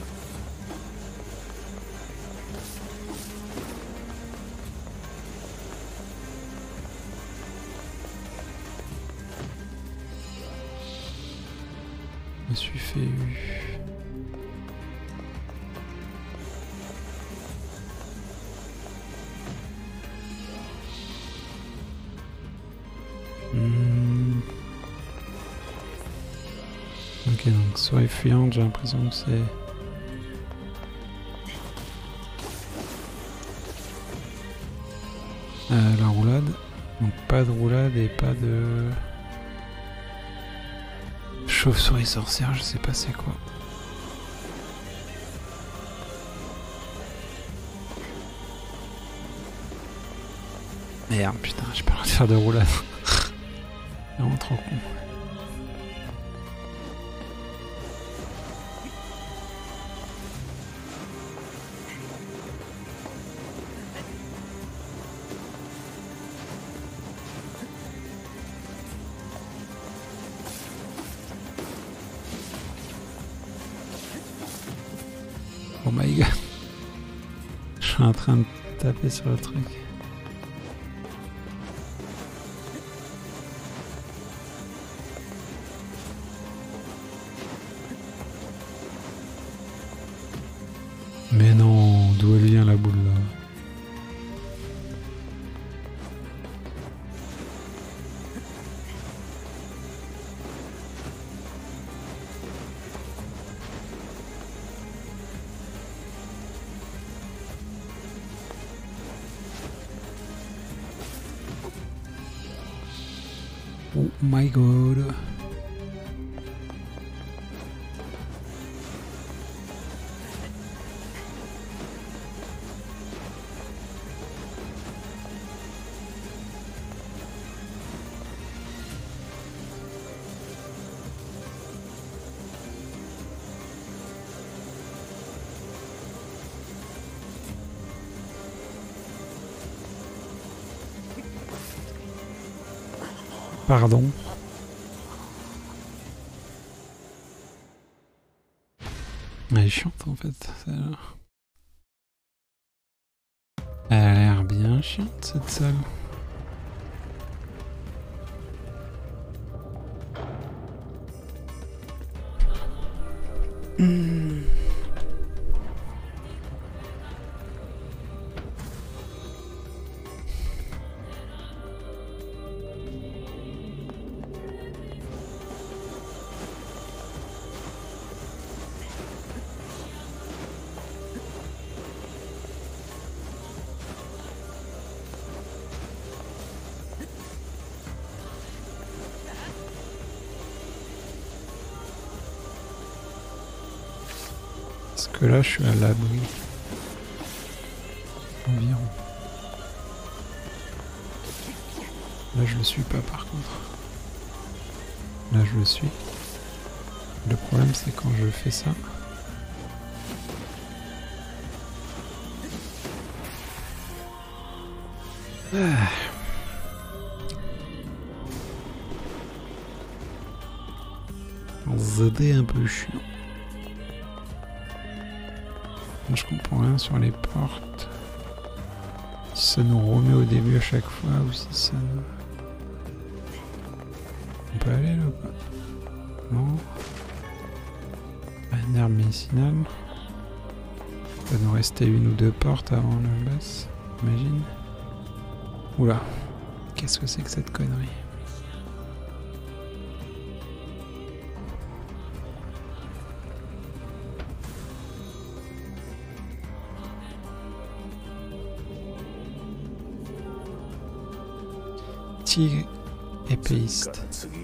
A: Je me suis fait eu. Ok, donc soit effuyante, j'ai l'impression que c'est... la roulade. Donc pas de roulade et pas de... chauve-souris sorcière, je sais pas c'est quoi. Merde, putain, j'ai pas le droit de faire de roulade. Vraiment trop con. Oh my god. Je suis en train de taper sur le truc. Mais non, d'où elle vient la boule là? Oh my god. Pardon. Elle est chiante en fait, celle-là. Elle a l'air bien chiante cette salle. Parce que là, je suis à l'abri. Environ. Là, je le suis pas par contre. Là, je le suis. Le problème, c'est quand je fais ça. Ah. ZD un peu chiant. Je comprends rien sur les portes. Si ça nous remet au début à chaque fois ou si ça nous... On peut aller là ou pas? Non. Un herbe médicinale. Il va nous rester une ou deux portes avant le boss, j'imagine. Oula. Qu'est-ce que c'est que cette connerie? Tigre épéiste.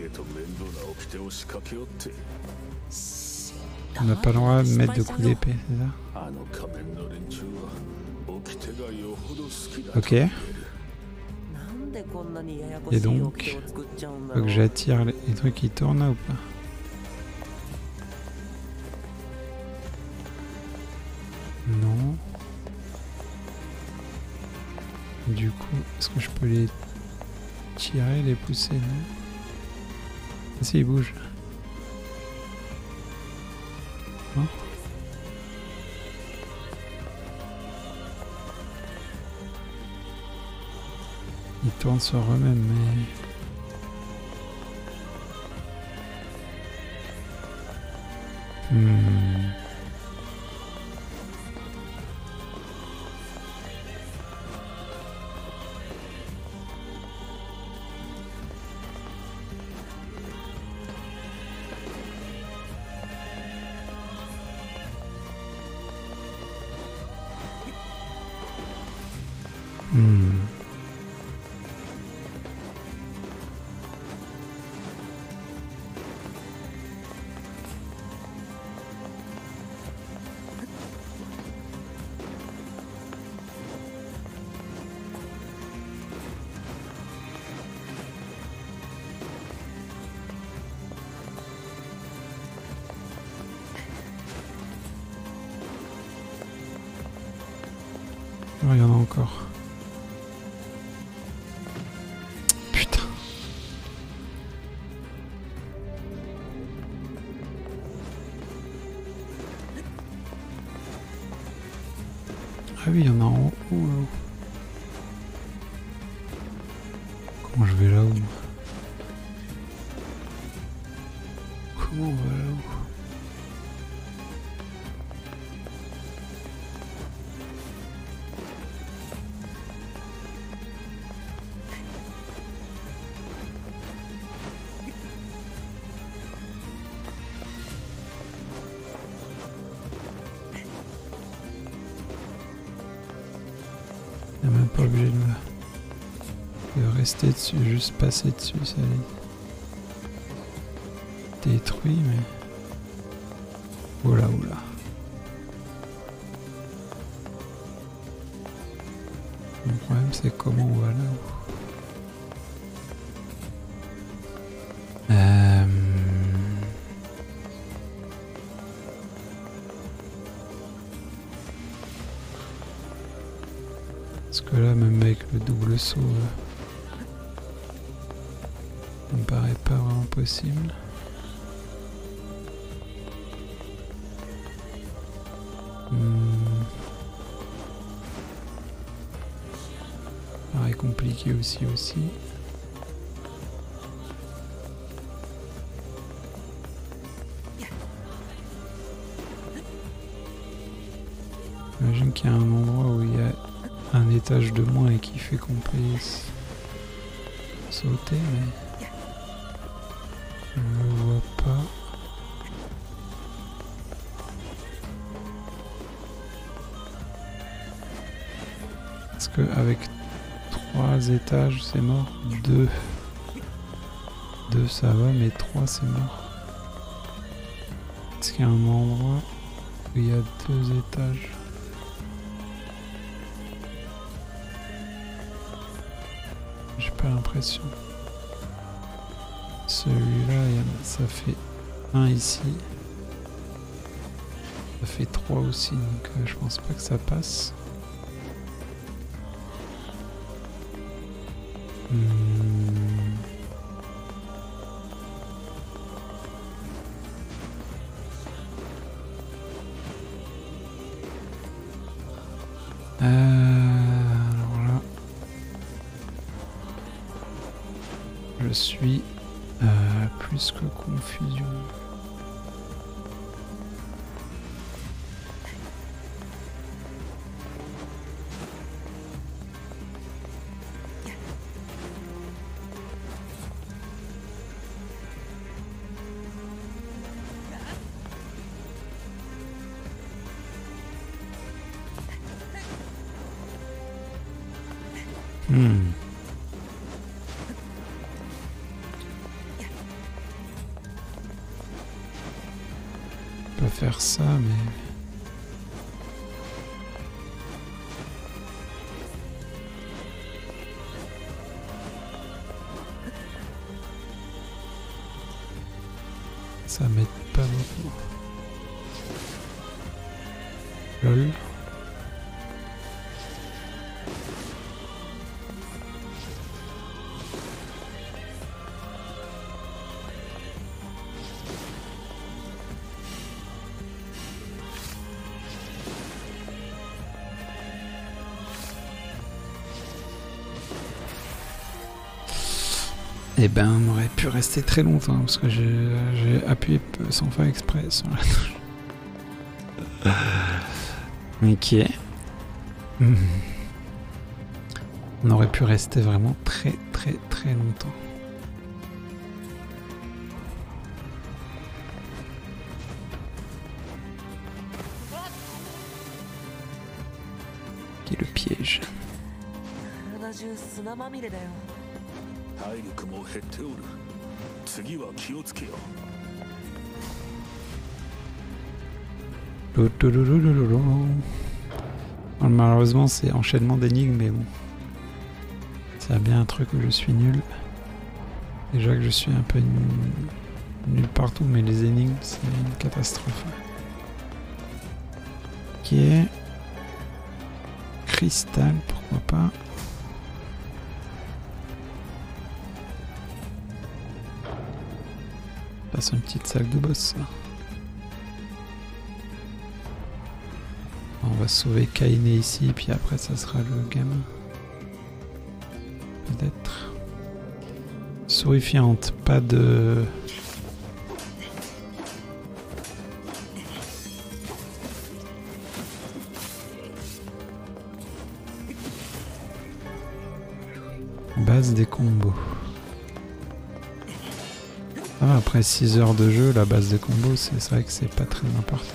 A: On n'a pas le droit de mettre de coups d'épée, c'est ça? Ok. Et donc, faut que j'attire les trucs qui tournent là ou pas? Non. Du coup, est-ce que je peux les tirer, les pousser? Non. Ah si, ils bougent. Non. Ils tournent sur eux-mêmes, mais... Oh, il y en a encore. Putain. Ah oui, il y en a en haut. Là-haut. Comment je vais là-haut? Comment on va là-haut? Il n'est même pas obligé de rester dessus, juste passer dessus, ça les détruit, mais... Oula, oula. Le problème, c'est comment on va là-haut. Parce que là, même avec le double saut, ça me paraît pas vraiment possible. Ça paraît compliqué aussi. J'imagine qu'il y a un endroit où il y a un étage de moins et qui fait qu'on puisse sauter, mais je ne le vois pas. Parce qu'avec 3 étages c'est mort, 2 ça va, mais 3 c'est mort. Est-ce qu'il y a un endroit où il y a 2 étages? J'ai pas l'impression. Celui-là, ça fait 1 ici. Ça fait 3 aussi, donc je pense pas que ça passe. Alors là, je suis Plus que confusion. On peut faire ça, mais... ça m'aide pas beaucoup. Lol. Eh ben, on aurait pu rester très longtemps parce que j'ai appuyé sans faire exprès sur la touche. Ok. On aurait pu rester vraiment très longtemps. Qui est le piège?
B: 体力も減っておる。次は気をつけよう。
A: Malheureusement, c'est enchaînement d'énigmes, mais bon. C'est bien un truc où je suis nul. Déjà que je suis un peu nul partout, mais les énigmes, c'est une catastrophe. Ok. Cristal, pourquoi pas. C'est une petite salle de boss, ça. On va sauver Kaine ici, puis après ça sera le gamin. Peut-être. Sourifiante, pas de... Base des combos. Ah, après 6 heures de jeu, la base des combos, c'est vrai que c'est pas très important.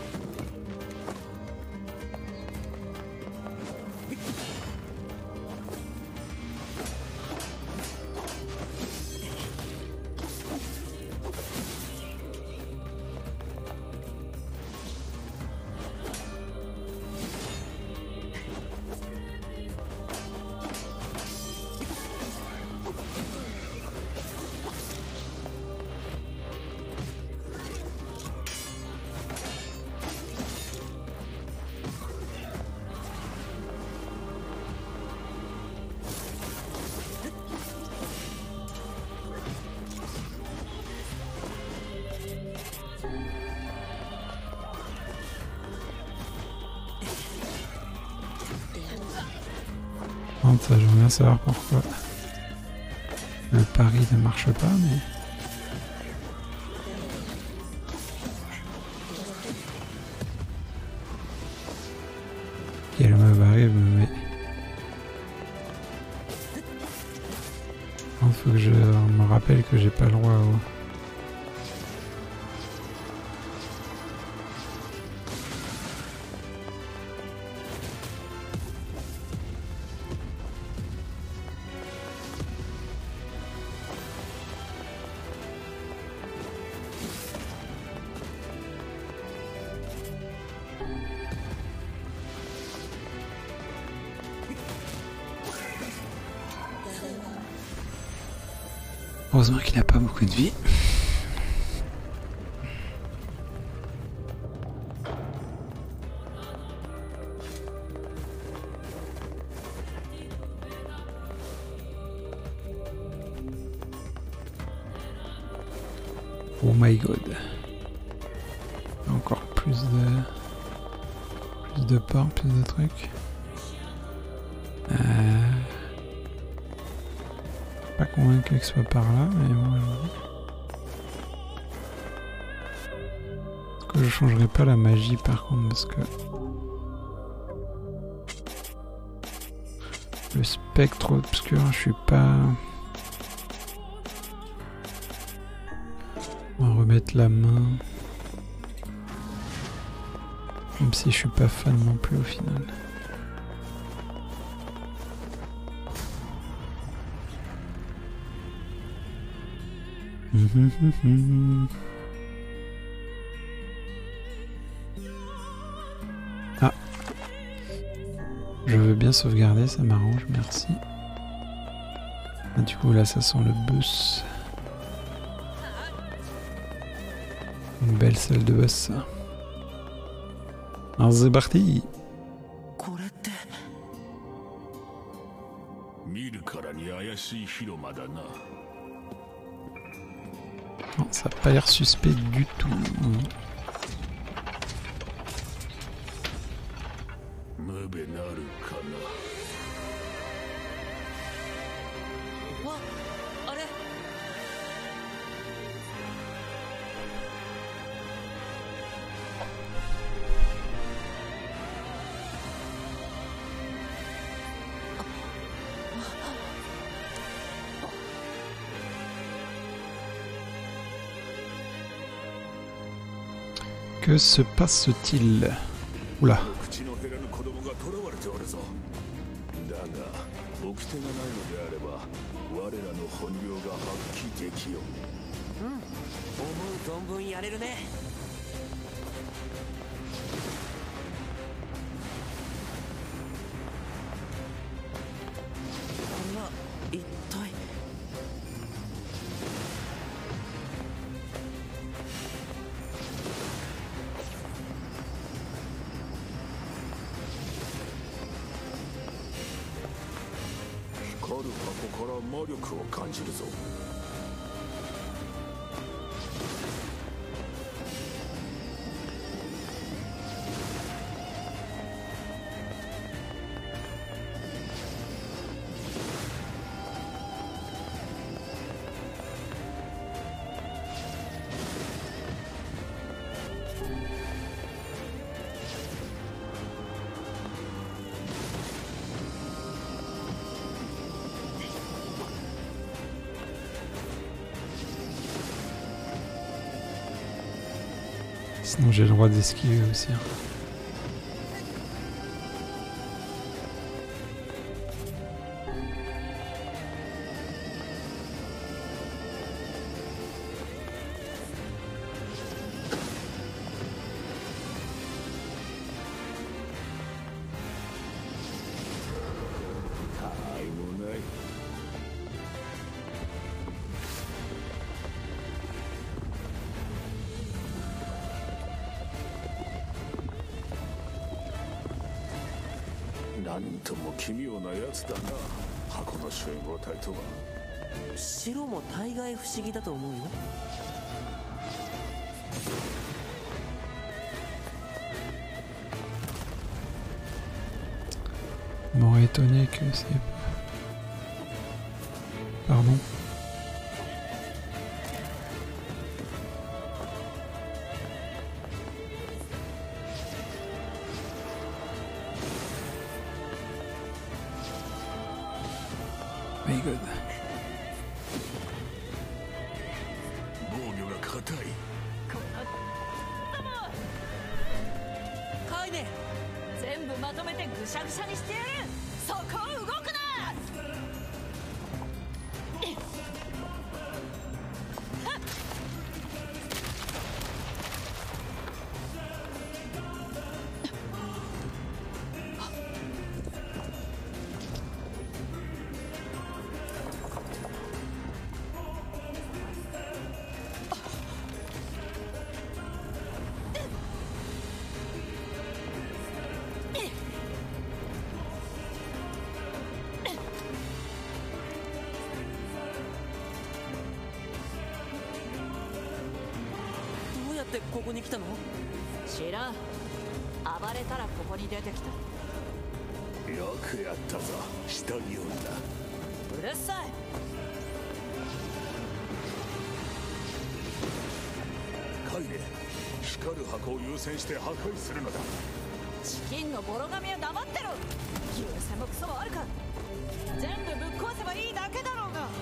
A: Ça, je veux bien savoir pourquoi le pari ne marche pas, mais... Et le meuf arrive, mais... Il faut que je me rappelle que j'ai pas le droit au... Heureusement qu'il n'a pas beaucoup de vie. Oh my god. Encore plus de ports, plus de trucs. Pas convaincu que ce soit par là, mais moi je changerai pas la magie par contre parce que le spectre obscur, je suis pas. On va remettre la main. Même si je suis pas fan non plus au final. Ah. Je veux bien sauvegarder, ça m'arrange, merci. Ah, du coup là ça sent le bus. Une belle salle de boss ça. Alors c'est parti. Non, ça n'a pas l'air suspect du tout. Que se passe-t-il? Oula. Sinon j'ai le droit d'esquiver aussi. On m'aurait étonné que c'est... Pardon. My God.
D: ここに来たの？
C: 知らん。暴れたらここに出てきた。
B: よくやったぞ、一人女。
C: うるさい。 チキンのボロ紙は黙ってろ。許せもクソもあるか。全部ぶっ壊せばいいだけだろうが。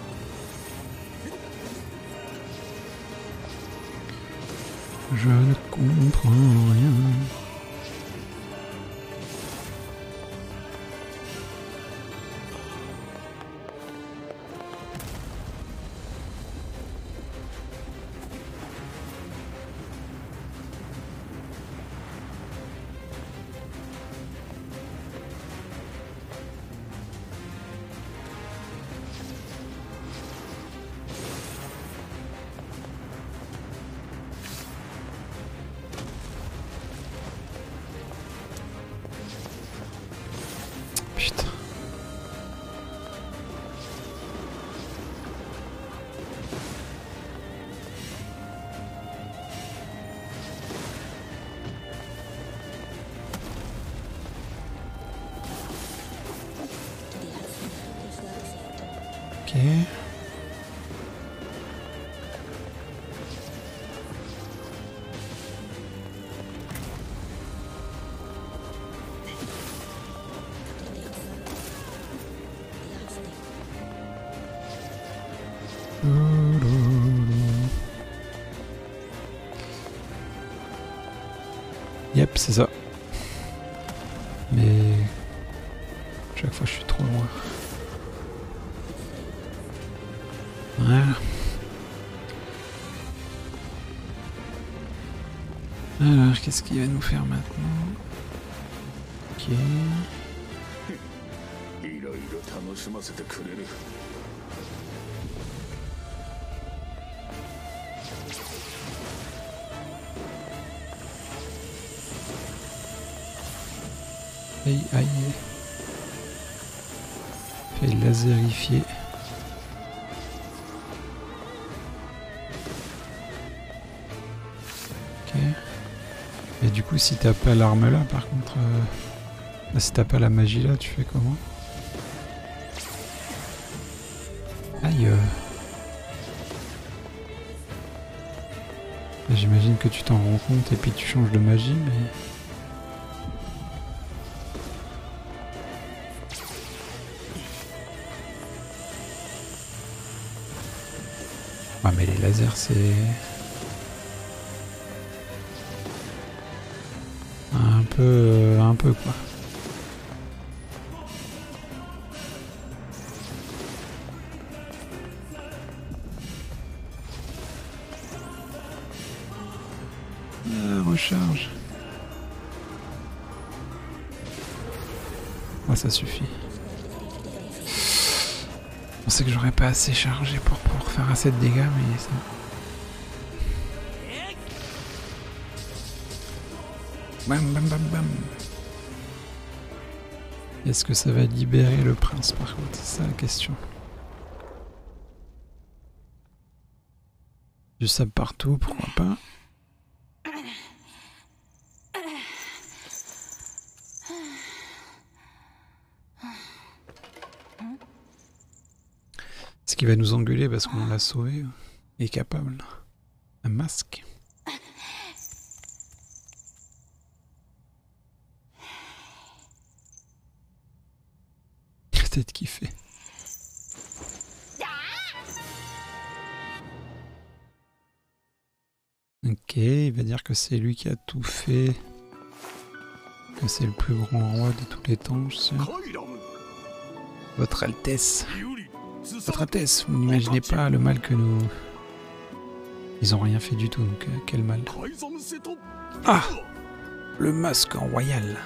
A: Je ne comprends rien. Putain. Ok. Yep, c'est ça. Mais chaque fois je suis trop loin. Voilà. Alors, qu'est-ce qu'il va nous faire maintenant? Ok. Aïe, aïe. Fait laserifier. Ok. Et du coup, si t'as pas l'arme là, par contre... Là, si t'as pas la magie là, tu fais comment? Aïe. J'imagine que tu t'en rends compte et puis tu changes de magie, mais... Ah mais les lasers c'est... un peu quoi. Recharge. Ah, ça suffit. Je pensais que j'aurais pas assez chargé pour faire assez de dégâts, mais ça... Bam bam bam bam. Est-ce que ça va libérer le prince par contre? C'est ça la question. Du sable partout, pourquoi pas? Est-ce qu'il va nous engueuler parce qu'on l'a sauvé? Il est capable. Un masque. Peut-être qu'il fait. Ok, il va dire que c'est lui qui a tout fait. Que c'est le plus grand roi de tous les temps, je sais. Votre Altesse. Votre Altesse, vous n'imaginez pas le mal que nous... Ils ont rien fait du tout, donc quel mal. Ah! Le masque royal.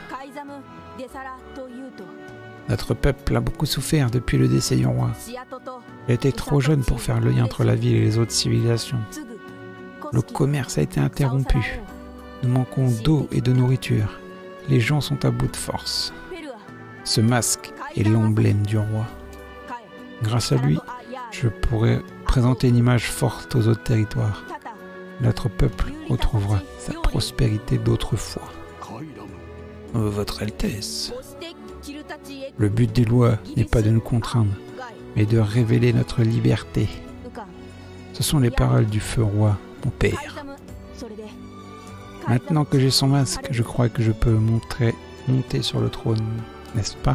A: Notre peuple a beaucoup souffert depuis le décès du roi. Il était trop jeune pour faire le lien entre la ville et les autres civilisations. Le commerce a été interrompu. Nous manquons d'eau et de nourriture. Les gens sont à bout de force. Ce masque est l'emblème du roi. Grâce à lui, je pourrais présenter une image forte aux autres territoires. Notre peuple retrouvera sa prospérité d'autrefois. Votre Altesse, le but des lois n'est pas de nous contraindre, mais de révéler notre liberté. Ce sont les paroles du feu roi, mon père. Maintenant que j'ai son masque, je crois que je peux monter sur le trône, n'est-ce pas?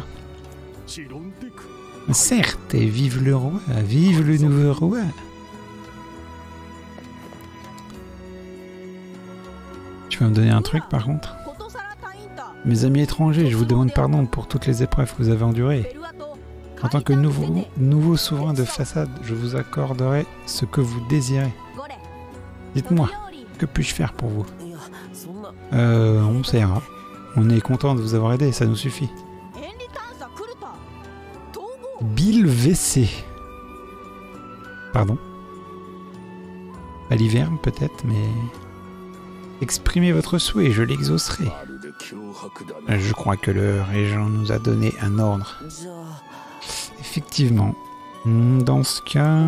A: Certes, et vive le roi, vive le nouveau roi. Tu vas me donner un truc par contre? Mes amis étrangers, je vous demande pardon pour toutes les épreuves que vous avez endurées. En tant que nouveau souverain de façade, je vous accorderai ce que vous désirez. Dites-moi, que puis-je faire pour vous? On s'ira. On est content de vous avoir aidé, ça nous suffit. Bill WC. Pardon? À l'hiverne peut-être, mais... Exprimez votre souhait, je l'exaucerai. Je crois que le régent nous a donné un ordre. Effectivement. Dans ce cas...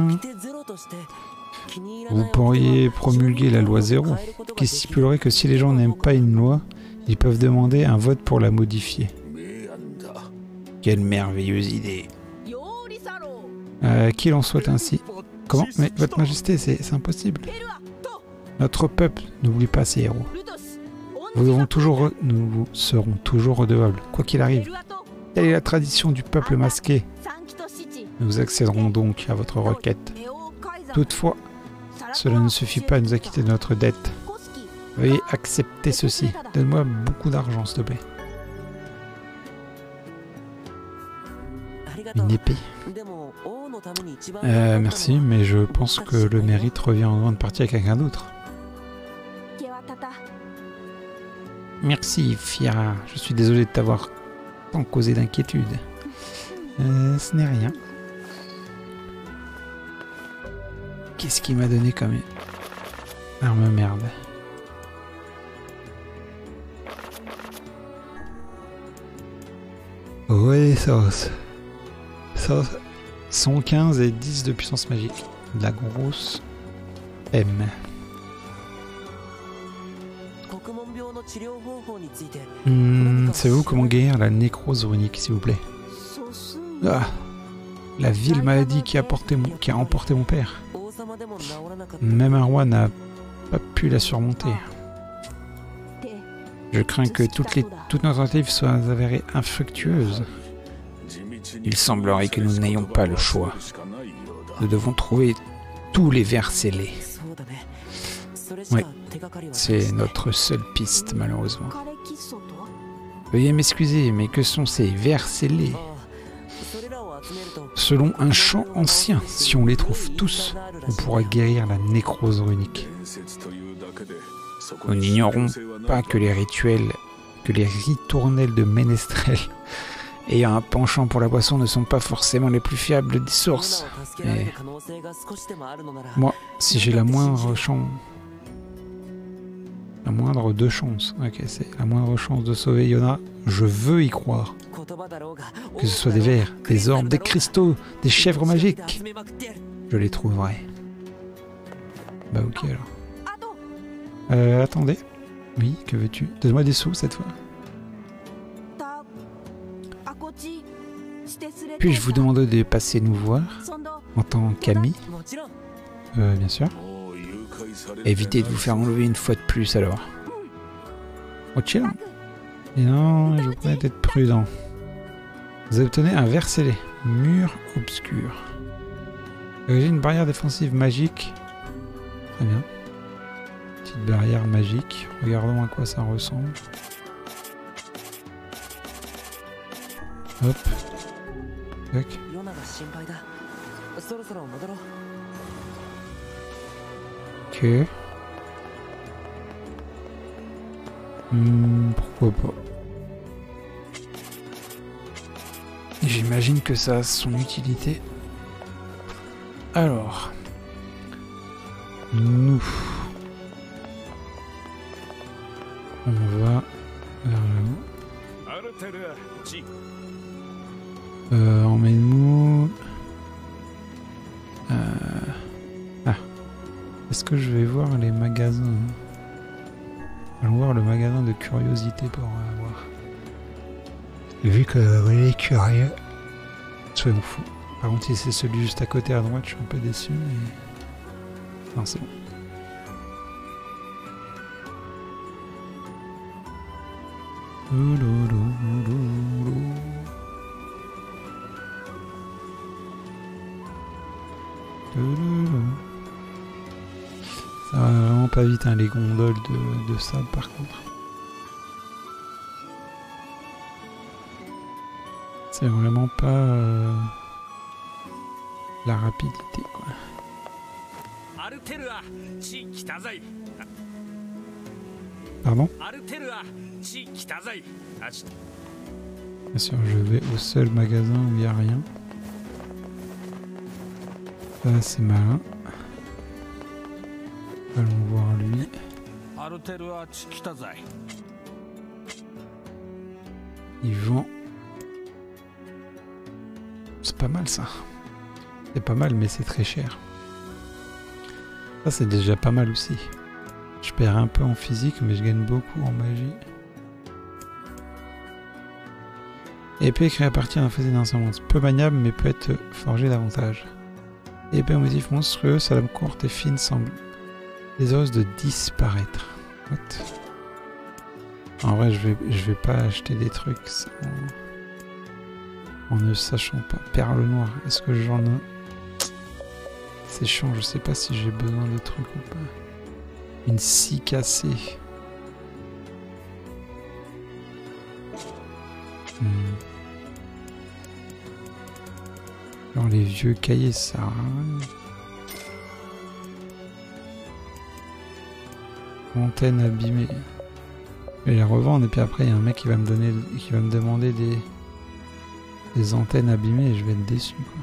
A: Vous pourriez promulguer la loi 0, qui stipulerait que si les gens n'aiment pas une loi, ils peuvent demander un vote pour la modifier. Quelle merveilleuse idée. Qu'il en soit ainsi. Comment? Mais votre majesté, c'est impossible. Notre peuple n'oublie pas ses héros. Nous vous serons toujours redevables, quoi qu'il arrive. Telle est la tradition du peuple masqué. Nous accéderons donc à votre requête. Toutefois, cela ne suffit pas à nous acquitter de notre dette. Veuillez accepter ceci. Donne-moi beaucoup d'argent, s'il te plaît. Une épée. Merci, mais je pense que le mérite revient en grande partie à quelqu'un d'autre. Merci, Fiera. Je suis désolé de t'avoir tant causé d'inquiétude. Ce n'est rien. Qu'est-ce qu'il m'a donné comme arme merde? Renaissance. 115 et 10 de puissance magique. De la grosse M. Savez-vous comment guérir la nécrose runique, s'il vous plaît? Ah, la vile maladie qui a emporté mon père. Même un roi n'a pas pu la surmonter. Je crains que toutes nos tentatives soient avérées infructueuses. Il semblerait que nous n'ayons pas le choix. Nous devons trouver tous les vers scellés. Oui, c'est notre seule piste, malheureusement. Veuillez m'excuser, mais que sont ces vers scellés? Selon un chant ancien, si on les trouve tous, on pourra guérir la nécrose runique. Nous n'ignorons pas que les ritournelles de ménestrel ayant un penchant pour la boisson ne sont pas forcément les plus fiables des sources. Mais moi, si j'ai la moindre chance... La moindre de chance. Ok, c'est la moindre chance de sauver Yona. Je veux y croire. Que ce soit des vers, des orbes, des cristaux, des chèvres magiques. Je les trouverai. Bah ok alors. Attendez. Oui, que veux-tu? Donne-moi des sous cette fois. Puis-je vous demander de passer nous voir en tant qu'ami? Bien sûr. Évitez de vous faire enlever une fois de plus alors. Oh chill. Et non, je vous promets d'être prudent. Vous obtenez un vers scellé. Mur obscur. J'ai une barrière défensive magique. Très bien. Petite barrière magique. Regardons à quoi ça ressemble. Hop. Tac. Ok. Pourquoi pas. J'imagine que ça a son utilité. Alors. Nous. On va vers là-haut. Emmène-nous. Est-ce que je vais voir les magasins? Allons voir le magasin de curiosité pour voir. Vu que les curieux, soyons fous. Par contre, si c'est celui juste à côté à droite, je suis un peu déçu. Mais... Non, c'est bon. Ça va vraiment pas vite, hein, les gondoles de sable par contre. C'est vraiment pas la rapidité, quoi. Pardon? Bien sûr, je vais au seul magasin où il n'y a rien. Ça, c'est malin. Allons voir lui. Il vend. C'est pas mal ça. C'est pas mal, mais c'est très cher. Ça, c'est déjà pas mal aussi. Je perds un peu en physique, mais je gagne beaucoup en magie. Épée créée à partir d'un fusil d'incendie. Peu maniable, mais peut être forgée davantage. Épée en motif monstrueux, sa lame courte et fine semble désireuse de disparaître. What? En vrai, je vais pas acheter des trucs en ne sachant pas. Perle noire, est-ce que j'en ai? C'est chiant, je sais pas si j'ai besoin de trucs ou pas. Une scie cassée. Genre les vieux cahiers, ça. Antenne abîmée. Je vais les revendre et puis après il y a un mec qui va me demander des antennes abîmées et je vais être déçu, quoi.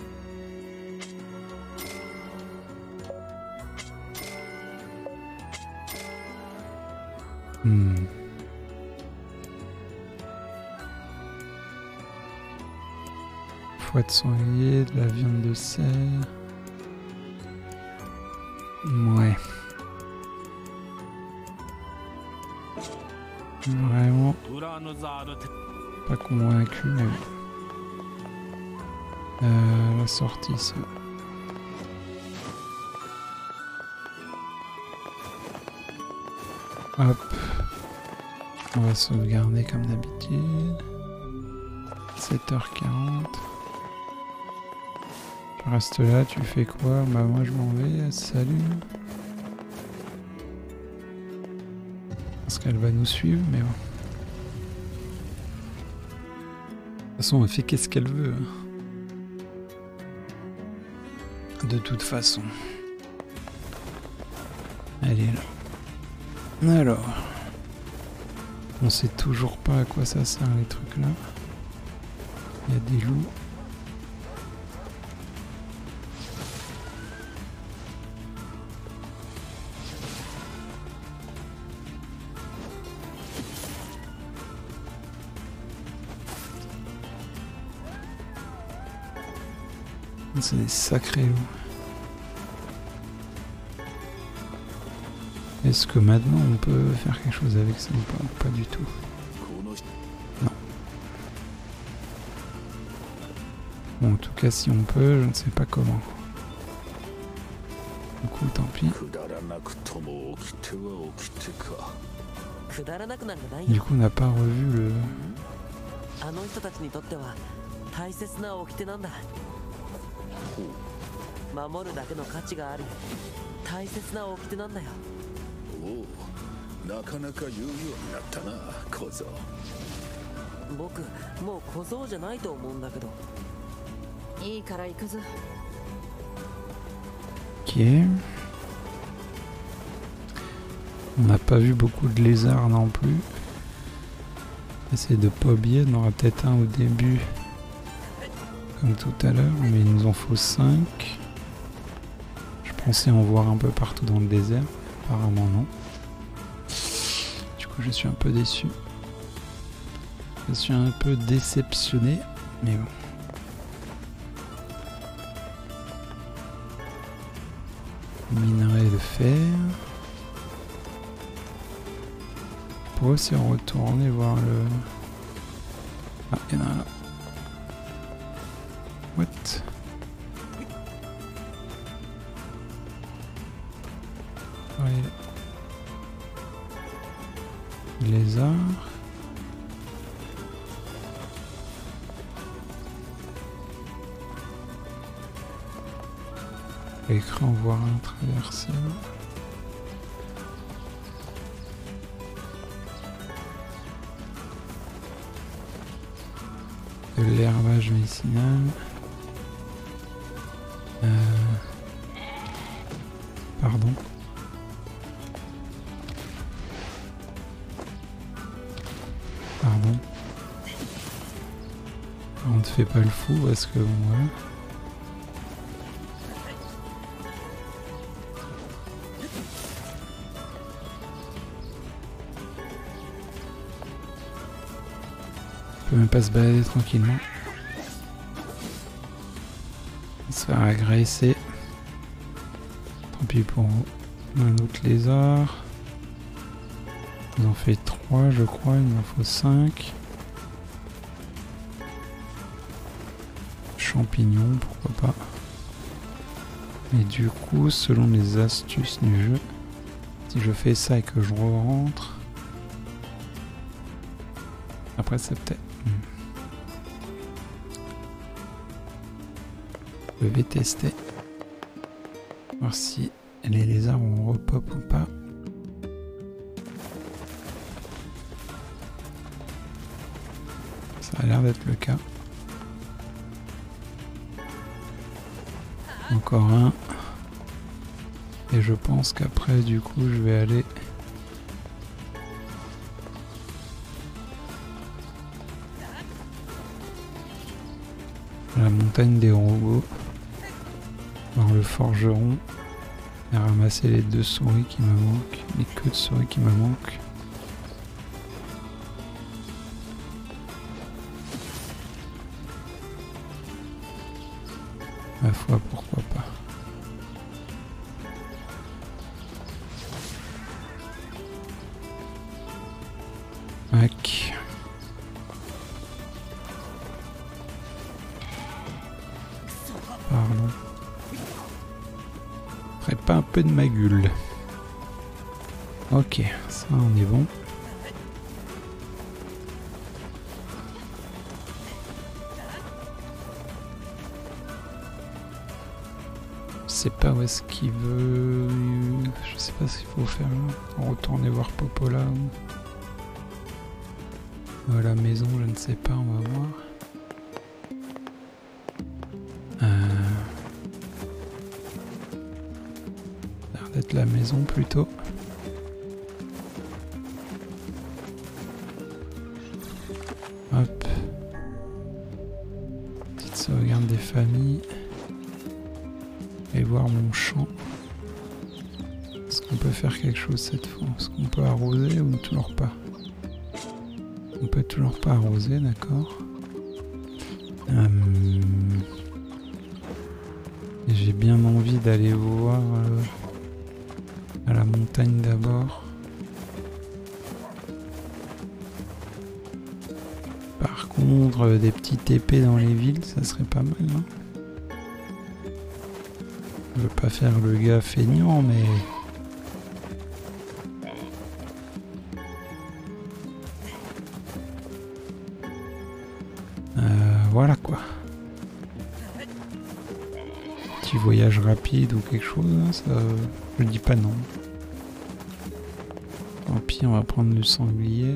A: Foie de sanglier, de la viande de cerf. Ouais. Vraiment pas convaincu, mais la sortie, ça. Hop. On va sauvegarder comme d'habitude. 7h40. Tu restes là, tu fais quoi? Bah moi je m'en vais, salut. Parce qu'elle va nous suivre, mais bon. De toute façon, elle fait qu'est-ce qu'elle veut. De toute façon. Elle est là. Alors. On sait toujours pas à quoi ça sert les trucs là. Il y a des loups. C'est des sacrés loups. Est-ce que maintenant on peut faire quelque chose avec ça ou pas? Pas du tout. Non. Bon, en tout cas, si on peut, je ne sais pas comment. Du coup, tant pis. Du coup, on n'a pas revu le... Ok. On n'a pas vu beaucoup de lézards non plus. Essayer de pas oublier, on aura peut-être un au début. Comme tout à l'heure, mais il nous en faut 5. Je pensais en voir un peu partout dans le désert. Apparemment non. Du coup je suis un peu déçu. Je suis un peu déceptionné. Mais bon. Minerai de fer. On pourrait aussi retourner voir le... Ah, il y en a un là. What? Ouais. Lézard. Écran voir traverser. De l'herbage médicinal. Pardon. Pardon. On ne fait pas le fou parce que bon, voilà. On peut même pas se balader tranquillement. On se faire agresser. Tant pis pour un autre lézard. Ils en fait 3 je crois, il m'en faut 5. Champignons, pourquoi pas. Et du coup, selon les astuces du jeu, si je fais ça et que je rentre, après c'est peut-être... Je vais tester. Voir si les lézards vont repop ou pas. Ça a l'air d'être le cas. Encore un. Et je pense qu'après du coup je vais aller à la montagne des robots, voir le forgeron et ramasser les 2 souris qui me manquent, les queues de souris qui me manquent. Ma foi, pourquoi pas. Mac. Pardon. Ferait pas un peu de magule. Ok, ça on est bon. Je sais pas où est-ce qu'il veut. Je sais pas ce qu'il faut faire là. Retourner voir Popola ou à la maison, je ne sais pas, on va voir. Ça a l'air d'être la maison plutôt. Hop. Petite sauvegarde des familles. Et voir mon champ. Est-ce qu'on peut faire quelque chose cette fois? Est-ce qu'on peut arroser ou toujours pas? On peut toujours pas arroser, d'accord. J'ai bien envie d'aller voir à la montagne d'abord. Par contre, des petites épées dans les villes, ça serait pas mal, hein. Je veux pas faire le gars feignant, mais... voilà quoi. Petit voyage rapide ou quelque chose, hein, ça... Je dis pas non. Tant pis, on va prendre le sanglier.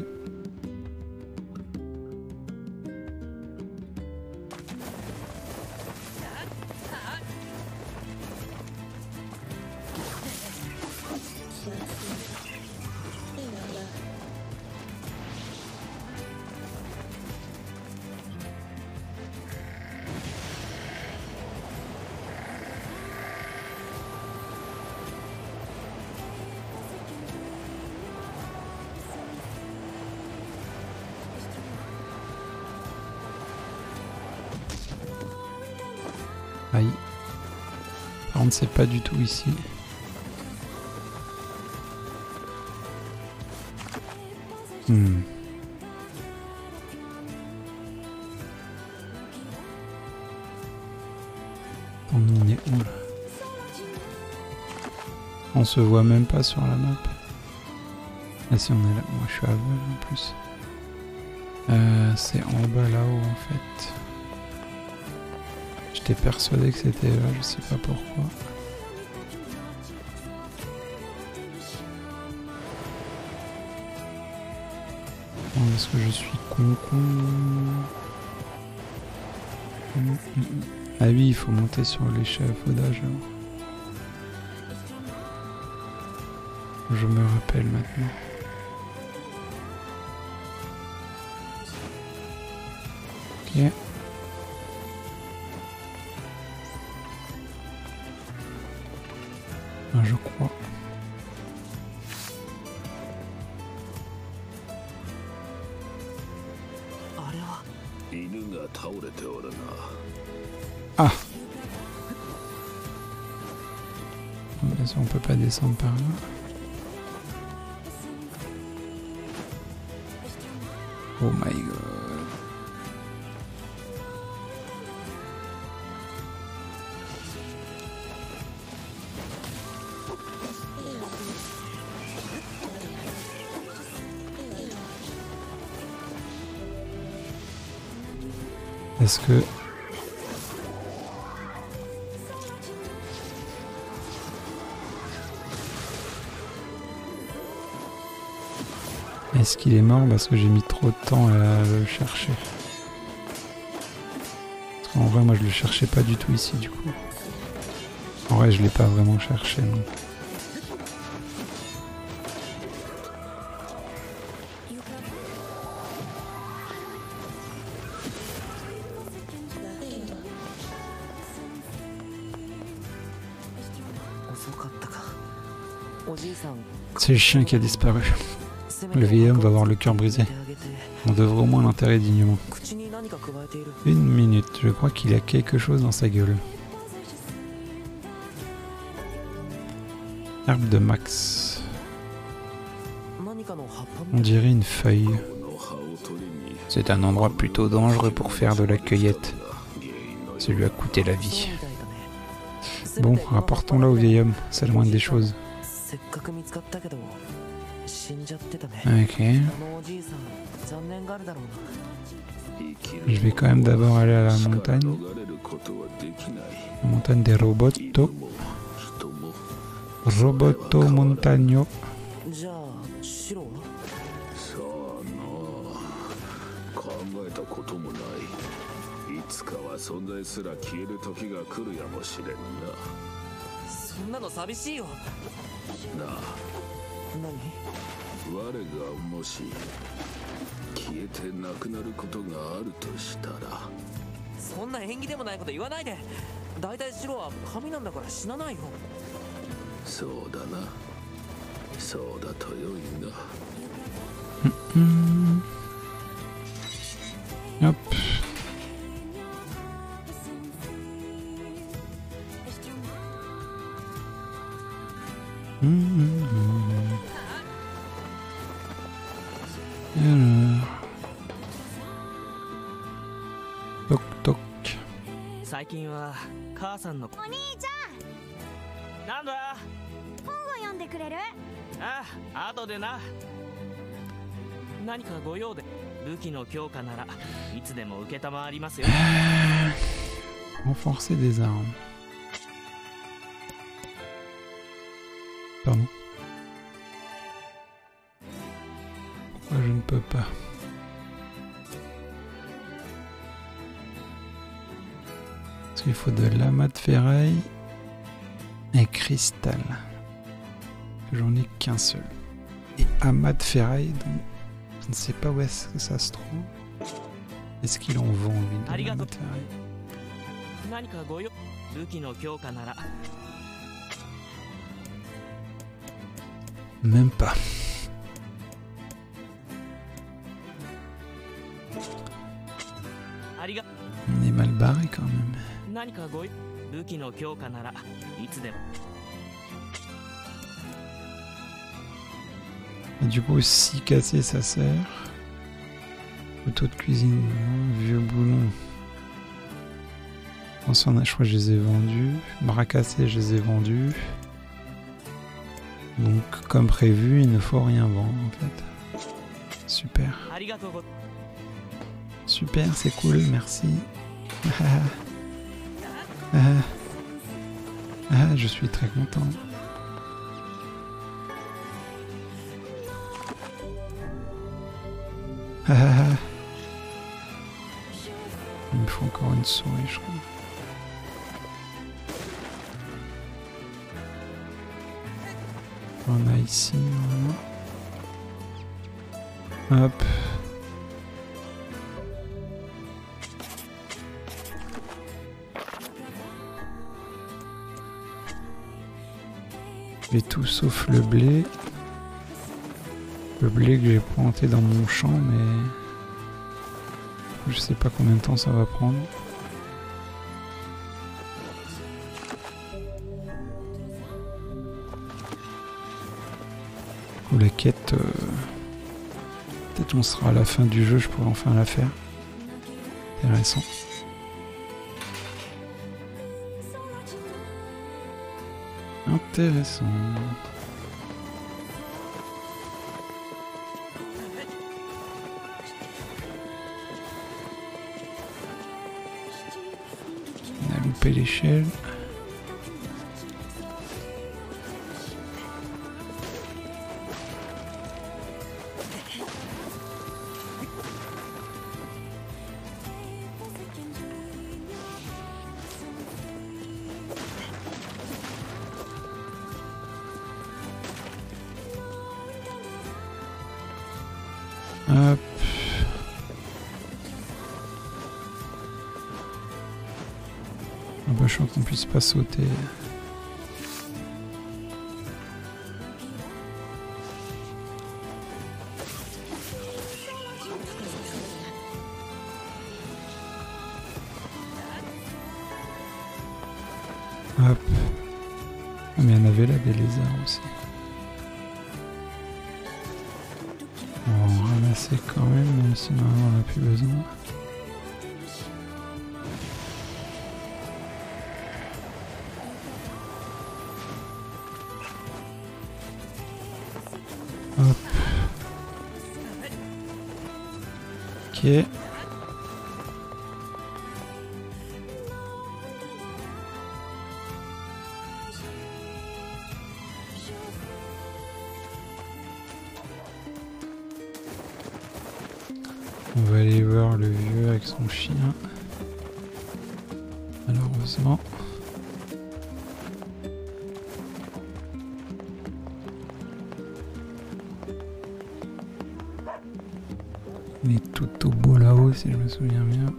A: Aïe. Par contre, c'est pas du tout ici. On est où là? On se voit même pas sur la map. Ah si, on est là. Moi je suis aveugle en plus. C'est en bas là-haut en fait. J'étais persuadé que c'était là, je sais pas pourquoi. Oh, est-ce que je suis con? Ah oui, il faut monter sur l'échafaudage. Je me rappelle maintenant. Ok. Ah, je crois. Ah. Bien sûr, on peut pas descendre par là. Oh my god. Est-ce que... Est-ce qu'il est mort parce que j'ai mis trop de temps à le chercher? Parce qu'en vrai, moi je le cherchais pas du tout ici du coup. En vrai, je l'ai pas vraiment cherché non. C'est le chien qui a disparu. Le vieil homme va avoir le cœur brisé. On devrait au moins l'enterrer dignement. 1 minute, je crois qu'il y a quelque chose dans sa gueule. Herbe de Max. On dirait une feuille. C'est un endroit plutôt dangereux pour faire de la cueillette. Ça lui a coûté la vie. Bon, rapportons-la au vieil homme, c'est la moindre des choses. Ok. Je vais quand même d'abord aller à la montagne. La montagne des Roboto. Roboto Montagno. Hop. Alors. Toc toc.
D: 最近は母さんの
E: お兄ちゃん、
D: なんだ。
E: 本を読んでくれる？
D: ああ、後でな。何かご用で。武器の強化ならいつでも受けたまわりますよ。
A: Renforcer des armes. Pardon. Pourquoi je ne peux pas? Parce qu'il faut de l'amas de ferraille et cristal. J'en ai qu'un seul. Et amas de ferraille, donc je ne sais pas où est-ce que ça se trouve. Est-ce qu'il en vend lui de l'amas de ferraille?
D: 何かご用。武器の強化なら。
A: Même pas. On est mal barré quand même. Et du coup, si casser ça sert. Couteau de cuisine, vieux boulon. Ensuite, je crois que je les ai vendus. Bras cassés, je les ai vendus. Donc, comme prévu, il ne faut rien vendre en fait. Super. Super, c'est cool, merci. Je suis très content. Il me faut encore une souris, je crois. On a ici, voilà. Hop. J'ai tout sauf le blé. Le blé que j'ai planté dans mon champ, mais je sais pas combien de temps ça va prendre. Ou la quête, peut-être on sera à la fin du jeu, je pourrais enfin la faire. Intéressant. Intéressant. On a loupé l'échelle. Hop. Ah bah je crois qu'on puisse pas sauter. Hop. Ah mais il y en avait là des lézards aussi. On va en ramasser quand même si normalement on n'a plus besoin. Hop. Ok. On va aller voir le vieux avec son chien. Malheureusement. Il est tout au beau là-haut si je me souviens bien.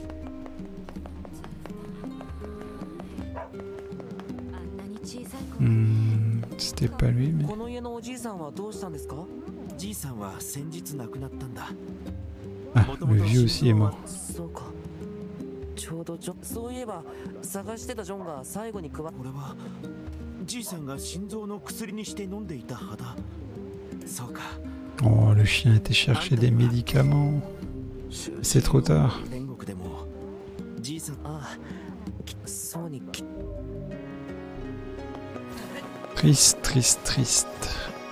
A: C'était pas lui mais... Ah, le vieux aussi est mort. Oh, le chien était chercher des médicaments. C'est trop tard. Triste, triste, triste.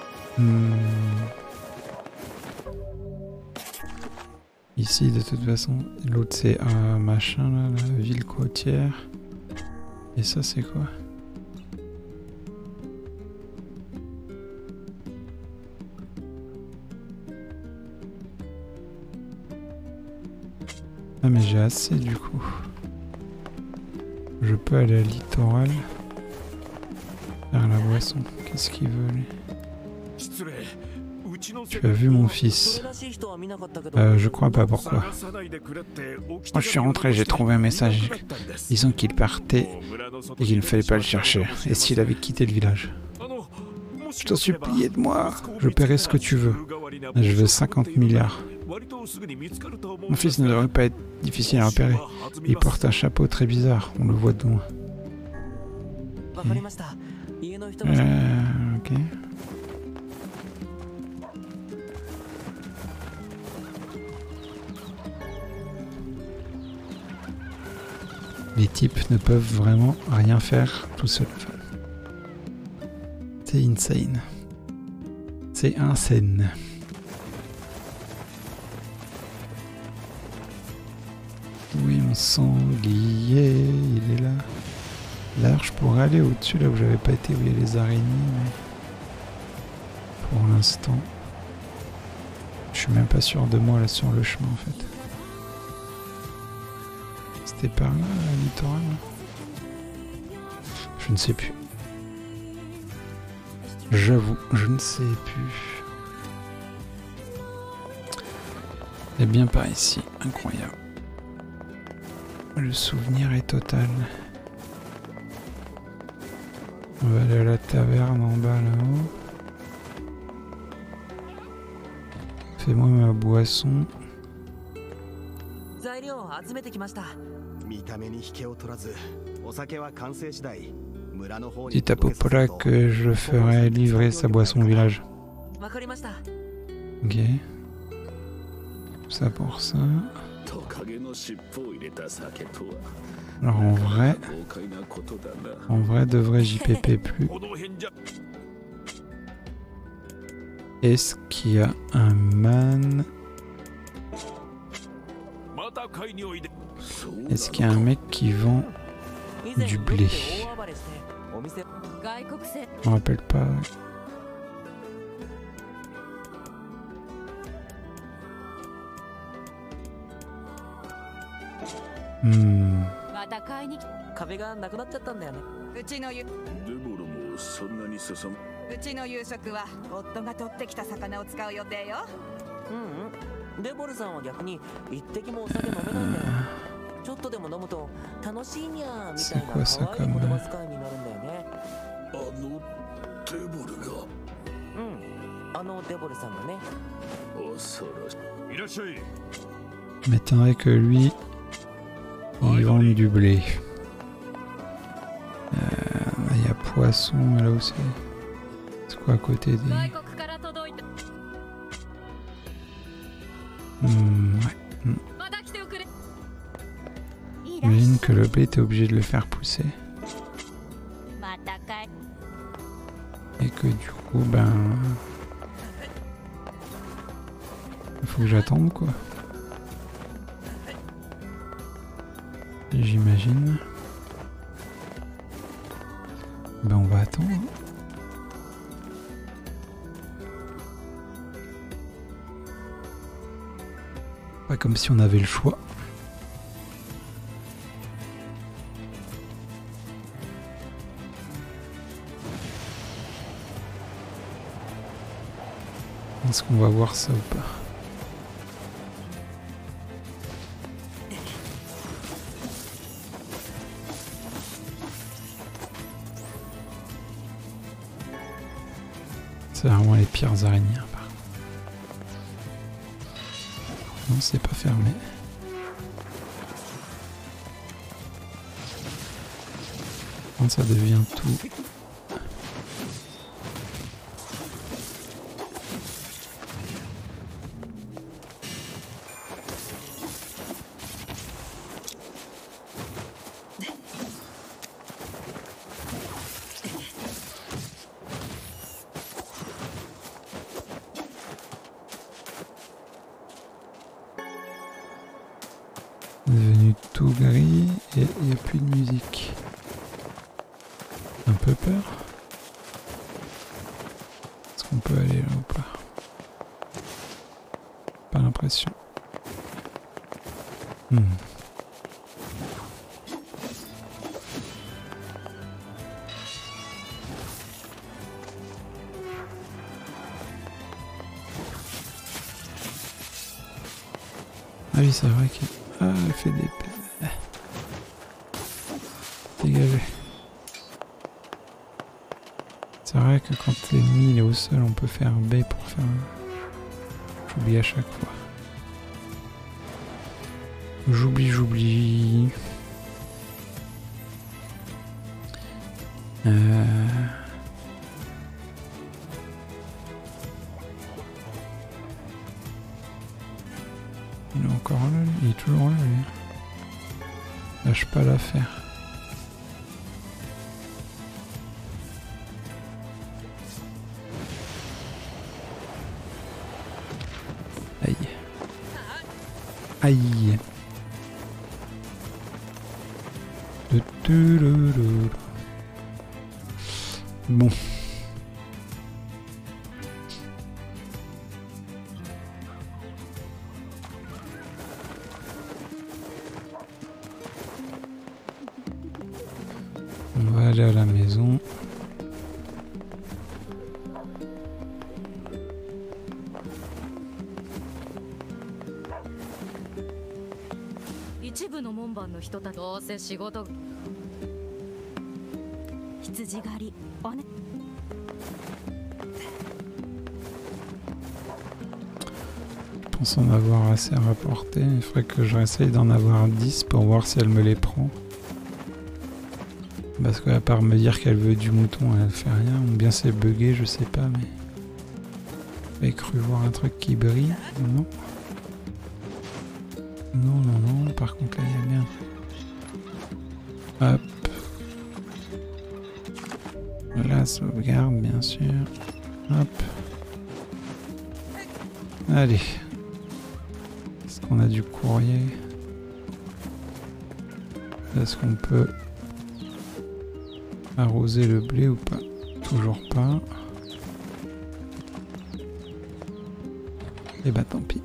A: Ici, de toute façon, l'autre c'est un machin là, la ville côtière. Et ça c'est quoi? Ah mais j'ai assez du coup. Je peux aller à littoral. Faire la boisson. Qu'est-ce qu'il veut lui? Tu as vu mon fils? Je crois pas, pourquoi? Moi je suis rentré, j'ai trouvé un message disant qu'il partait et qu'il ne fallait pas le chercher. Et s'il avait quitté le village? Je t'en supplie, aide-moi. Je paierai ce que tu veux. Je veux 50 milliards. Mon fils ne devrait pas être difficile à repérer. Il porte un chapeau très bizarre, on le voit de loin. Ok. Les types ne peuvent vraiment rien faire tout seuls. C'est insane. C'est insane. Oui, mon sanglier, il est là. Là, je pourrais aller au-dessus, là où j'avais pas été, où il y a les araignées, mais pour l'instant. Je suis même pas sûr de moi là sur le chemin en fait. C'était par là, le littoral? Je ne sais plus. J'avoue, je ne sais plus. Et bien par ici, incroyable. Le souvenir est total. On va aller à la taverne en bas là-haut. Fais-moi ma boisson. Dites à Popola que je ferai livrer sa boisson au village. Ok. Ça pour ça. Alors en vrai devrais-je JPP plus. Est-ce qu'il y a un man? Est-ce qu'il y a un mec qui vend du blé? Je me rappelle pas. C'est quoi ça comme... m'étonnerait que lui, il vend du blé. Il y a poisson là où c'est... C'est quoi à côté des... ouais. J'imagine que le blé, t'es obligé de le faire pousser. Et que du coup, ben... il faut que j'attende quoi. J'imagine. Ben on va attendre. Pas comme si on avait le choix. Est-ce qu'on va voir ça ou pas? C'est vraiment les pires araignées. Non, c'est pas fermé. Quand ça devient tout... devenu tout gris et il n'y a plus de musique. Un peu peur. Est-ce qu'on peut aller là ou pas? Pas l'impression. Ah oui, c'est vrai qu'il... Ah, elle fait des... Dégagé. C'est vrai que quand l'ennemi est au sol, on peut faire B pour faire... J'oublie à chaque fois. J'oublie. Il est encore là, il est toujours là, lui. Lâche pas l'affaire. Aïe. Aïe. Bon. aller à la maison. Je pense en avoir assez à rapporter. Il faudrait que je réessaye d'en avoir 10 pour voir si elle me les prend. Parce qu'à part me dire qu'elle veut du mouton, elle fait rien. Ou bien c'est bugué, je sais pas, mais... J'avais cru voir un truc qui brille. Non. Non, non, non. Par contre, là, il y a bien... Hop. La sauvegarde, bien sûr. Hop. Allez. Est-ce qu'on a du courrier? Est-ce qu'on peut arroser le blé ou pas? Toujours pas. Et bah tant pis.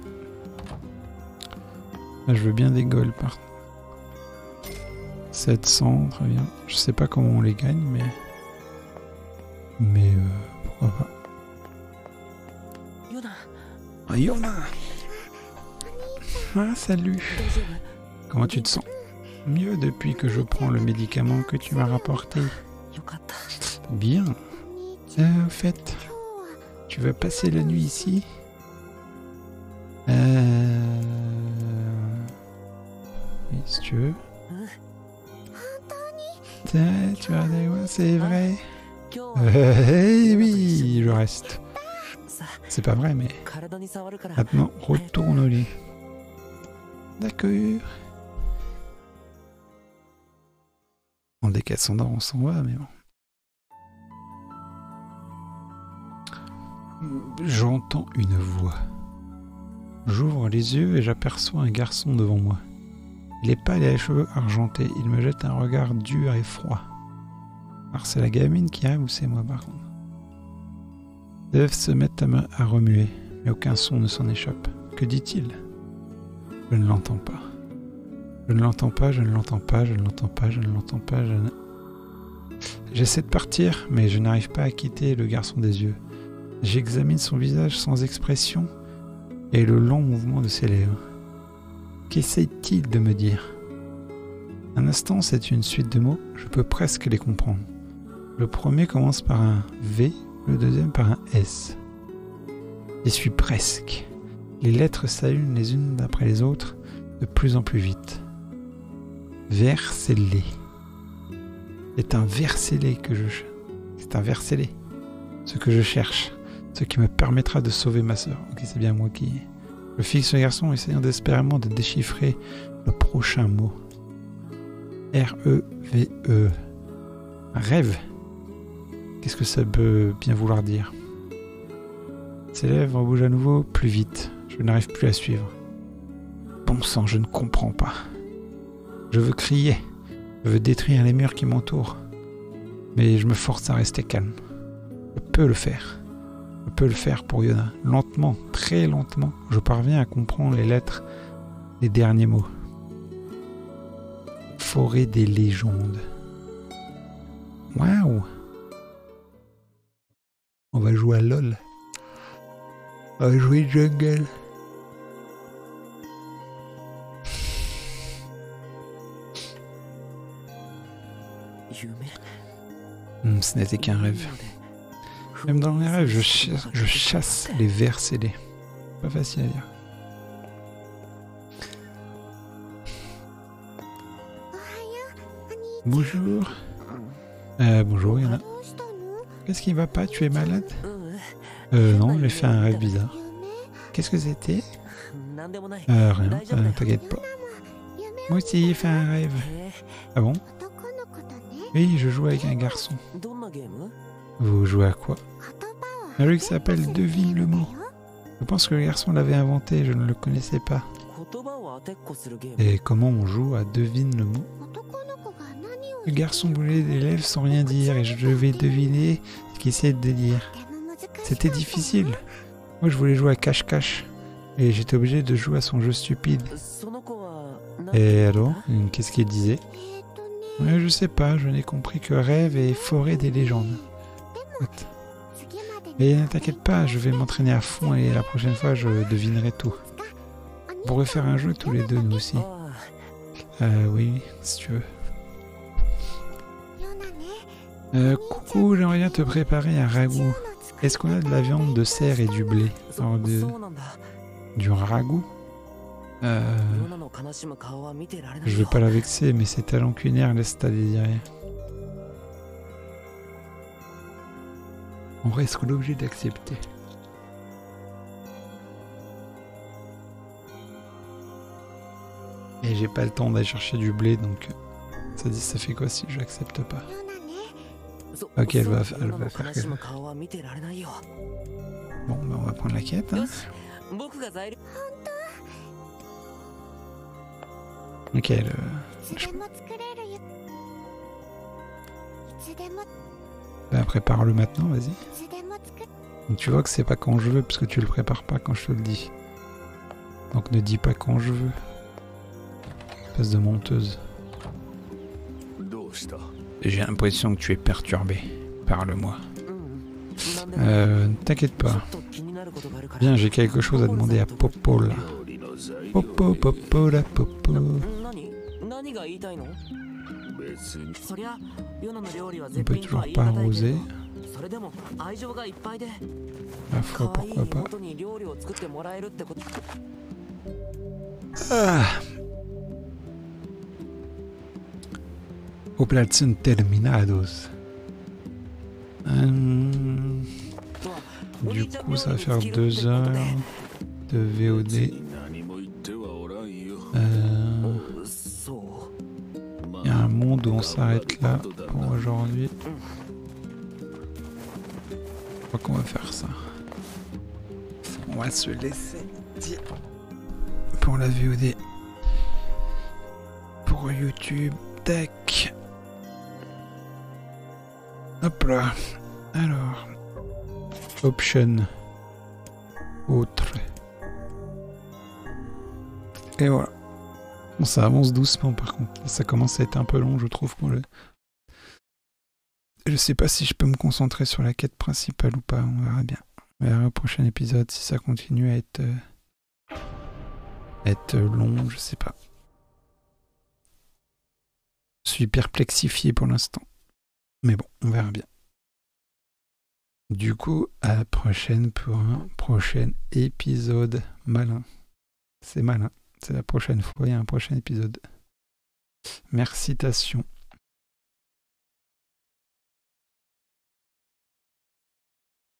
A: Là, je veux bien des goals par 700, très bien. Je sais pas comment on les gagne, mais pourquoi pas. Ah, Yona! Ah, salut! Comment tu te sens? Mieux depuis que je prends le médicament que tu m'as rapporté. Bien. Au fait, tu vas passer la nuit ici? Oui, si tu veux. Tu vas aller voir, c'est vrai. Oui, je reste. C'est pas vrai, mais... Maintenant, retourne au lit. D'accord. En décassant, on s'en va, mais bon. J'entends une voix. J'ouvre les yeux et j'aperçois un garçon devant moi. Il est pâle et a les cheveux argentés. Il me jette un regard dur et froid. Alors c'est la gamine qui arrive ou c'est moi par contre? Les lèvres se mettent à remuer, mais aucun son ne s'en échappe. Que dit-il? Je ne l'entends pas. Je ne l'entends pas, je ne l'entends pas, je ne l'entends pas, je ne l'entends pas, je ne... J'essaie de partir, mais je n'arrive pas à quitter le garçon des yeux. J'examine son visage sans expression et le long mouvement de ses lèvres. Qu'essaye-t-il de me dire? Un instant, c'est une suite de mots, je peux presque les comprendre. Le premier commence par un V, le deuxième par un S. J'y suis presque. Les lettres s'allument les unes après les autres, de plus en plus vite. Versez-les. C'est un versez-les que je... C'est un versez-les. Ce que je cherche. Ce qui me permettra de sauver ma sœur. Ok, c'est bien moi qui... Je fixe le garçon, essayant désespérément de déchiffrer le prochain mot. R-E-V-E. Un rêve. Qu'est-ce que ça peut bien vouloir dire? Ses lèvres bougent à nouveau plus vite. Je n'arrive plus à suivre. Bon sang, je ne comprends pas. Je veux crier. Je veux détruire les murs qui m'entourent. Mais je me force à rester calme. Je peux le faire. Je peux le faire pour Yona. Lentement, très lentement, je parviens à comprendre les lettres des derniers mots. Forêt des légendes. Waouh! On va jouer à LOL. On va jouer jungle. Ce n'était qu'un rêve. Même dans les rêves, je chasse les vers scellés. Pas facile à dire. Bonjour. Bonjour, Yana. Qu'est-ce qui va pas? Tu es malade? Non, j'ai fait un rêve bizarre. Qu'est-ce que c'était? Rien, t'inquiète pas. Moi aussi, j'ai fait un rêve. Ah bon? Oui, je joue avec un garçon. Vous jouez à quoi? Un jeu qui s'appelle Devine le mot. Je pense que le garçon l'avait inventé, je ne le connaissais pas. Et comment on joue à Devine le mot? Le garçon boulait des lèvres sans rien dire et je devais deviner ce qu'il essayait de dire. C'était difficile. Moi je voulais jouer à cache-cache et j'étais obligé de jouer à son jeu stupide. Et alors, qu'est-ce qu'il disait? Ouais, je sais pas, je n'ai compris que rêve et forêt des légendes. What? Mais ne t'inquiète pas, je vais m'entraîner à fond et la prochaine fois je devinerai tout. On pourrait faire un jeu tous les deux, nous aussi. Oui, si tu veux. Coucou, j'aimerais bien te préparer un ragoût. Est-ce qu'on a de la viande de cerf et du blé? Alors du ragoût? Je vais pas la vexer, mais ses talents culinaires laissent à désirer. On reste obligé d'accepter. Et j'ai pas le temps d'aller chercher du blé, donc ça fait quoi si j'accepte pas? Ok, elle va faire que... Bon, bah on va prendre la quête. Hein. Ok, bah, prépare-le maintenant, vas-y. Donc tu vois que c'est pas quand je veux, parce que tu le prépares pas quand je te le dis. Donc ne dis pas quand je veux. Espèce de menteuse. J'ai l'impression que tu es perturbé. Parle-moi. T'inquiète pas. Bien, j'ai quelque chose à demander à Popo là. Popo, Popo, la Popo. On peut toujours pas arroser. La foi, pourquoi pas. Ah. Operations terminados. Du coup, ça va faire 2 heures de VOD. Il y a un monde où on s'arrête là pour aujourd'hui. Je crois qu'on va faire ça. On va se laisser dire pour la VOD. Pour YouTube. Tac. Hop là. Alors. Option. Autre. Et voilà. Bon, ça avance doucement par contre. Ça commence à être un peu long, je trouve. Je sais pas si je peux me concentrer sur la quête principale ou pas. On verra bien. On verra au prochain épisode si ça continue à être long, je sais pas. Je suis perplexifié pour l'instant. Mais bon, on verra bien. Du coup, à la prochaine pour un prochain épisode. Malin. C'est malin. C'est la prochaine fois, il y a un prochain épisode. Merci, Tation.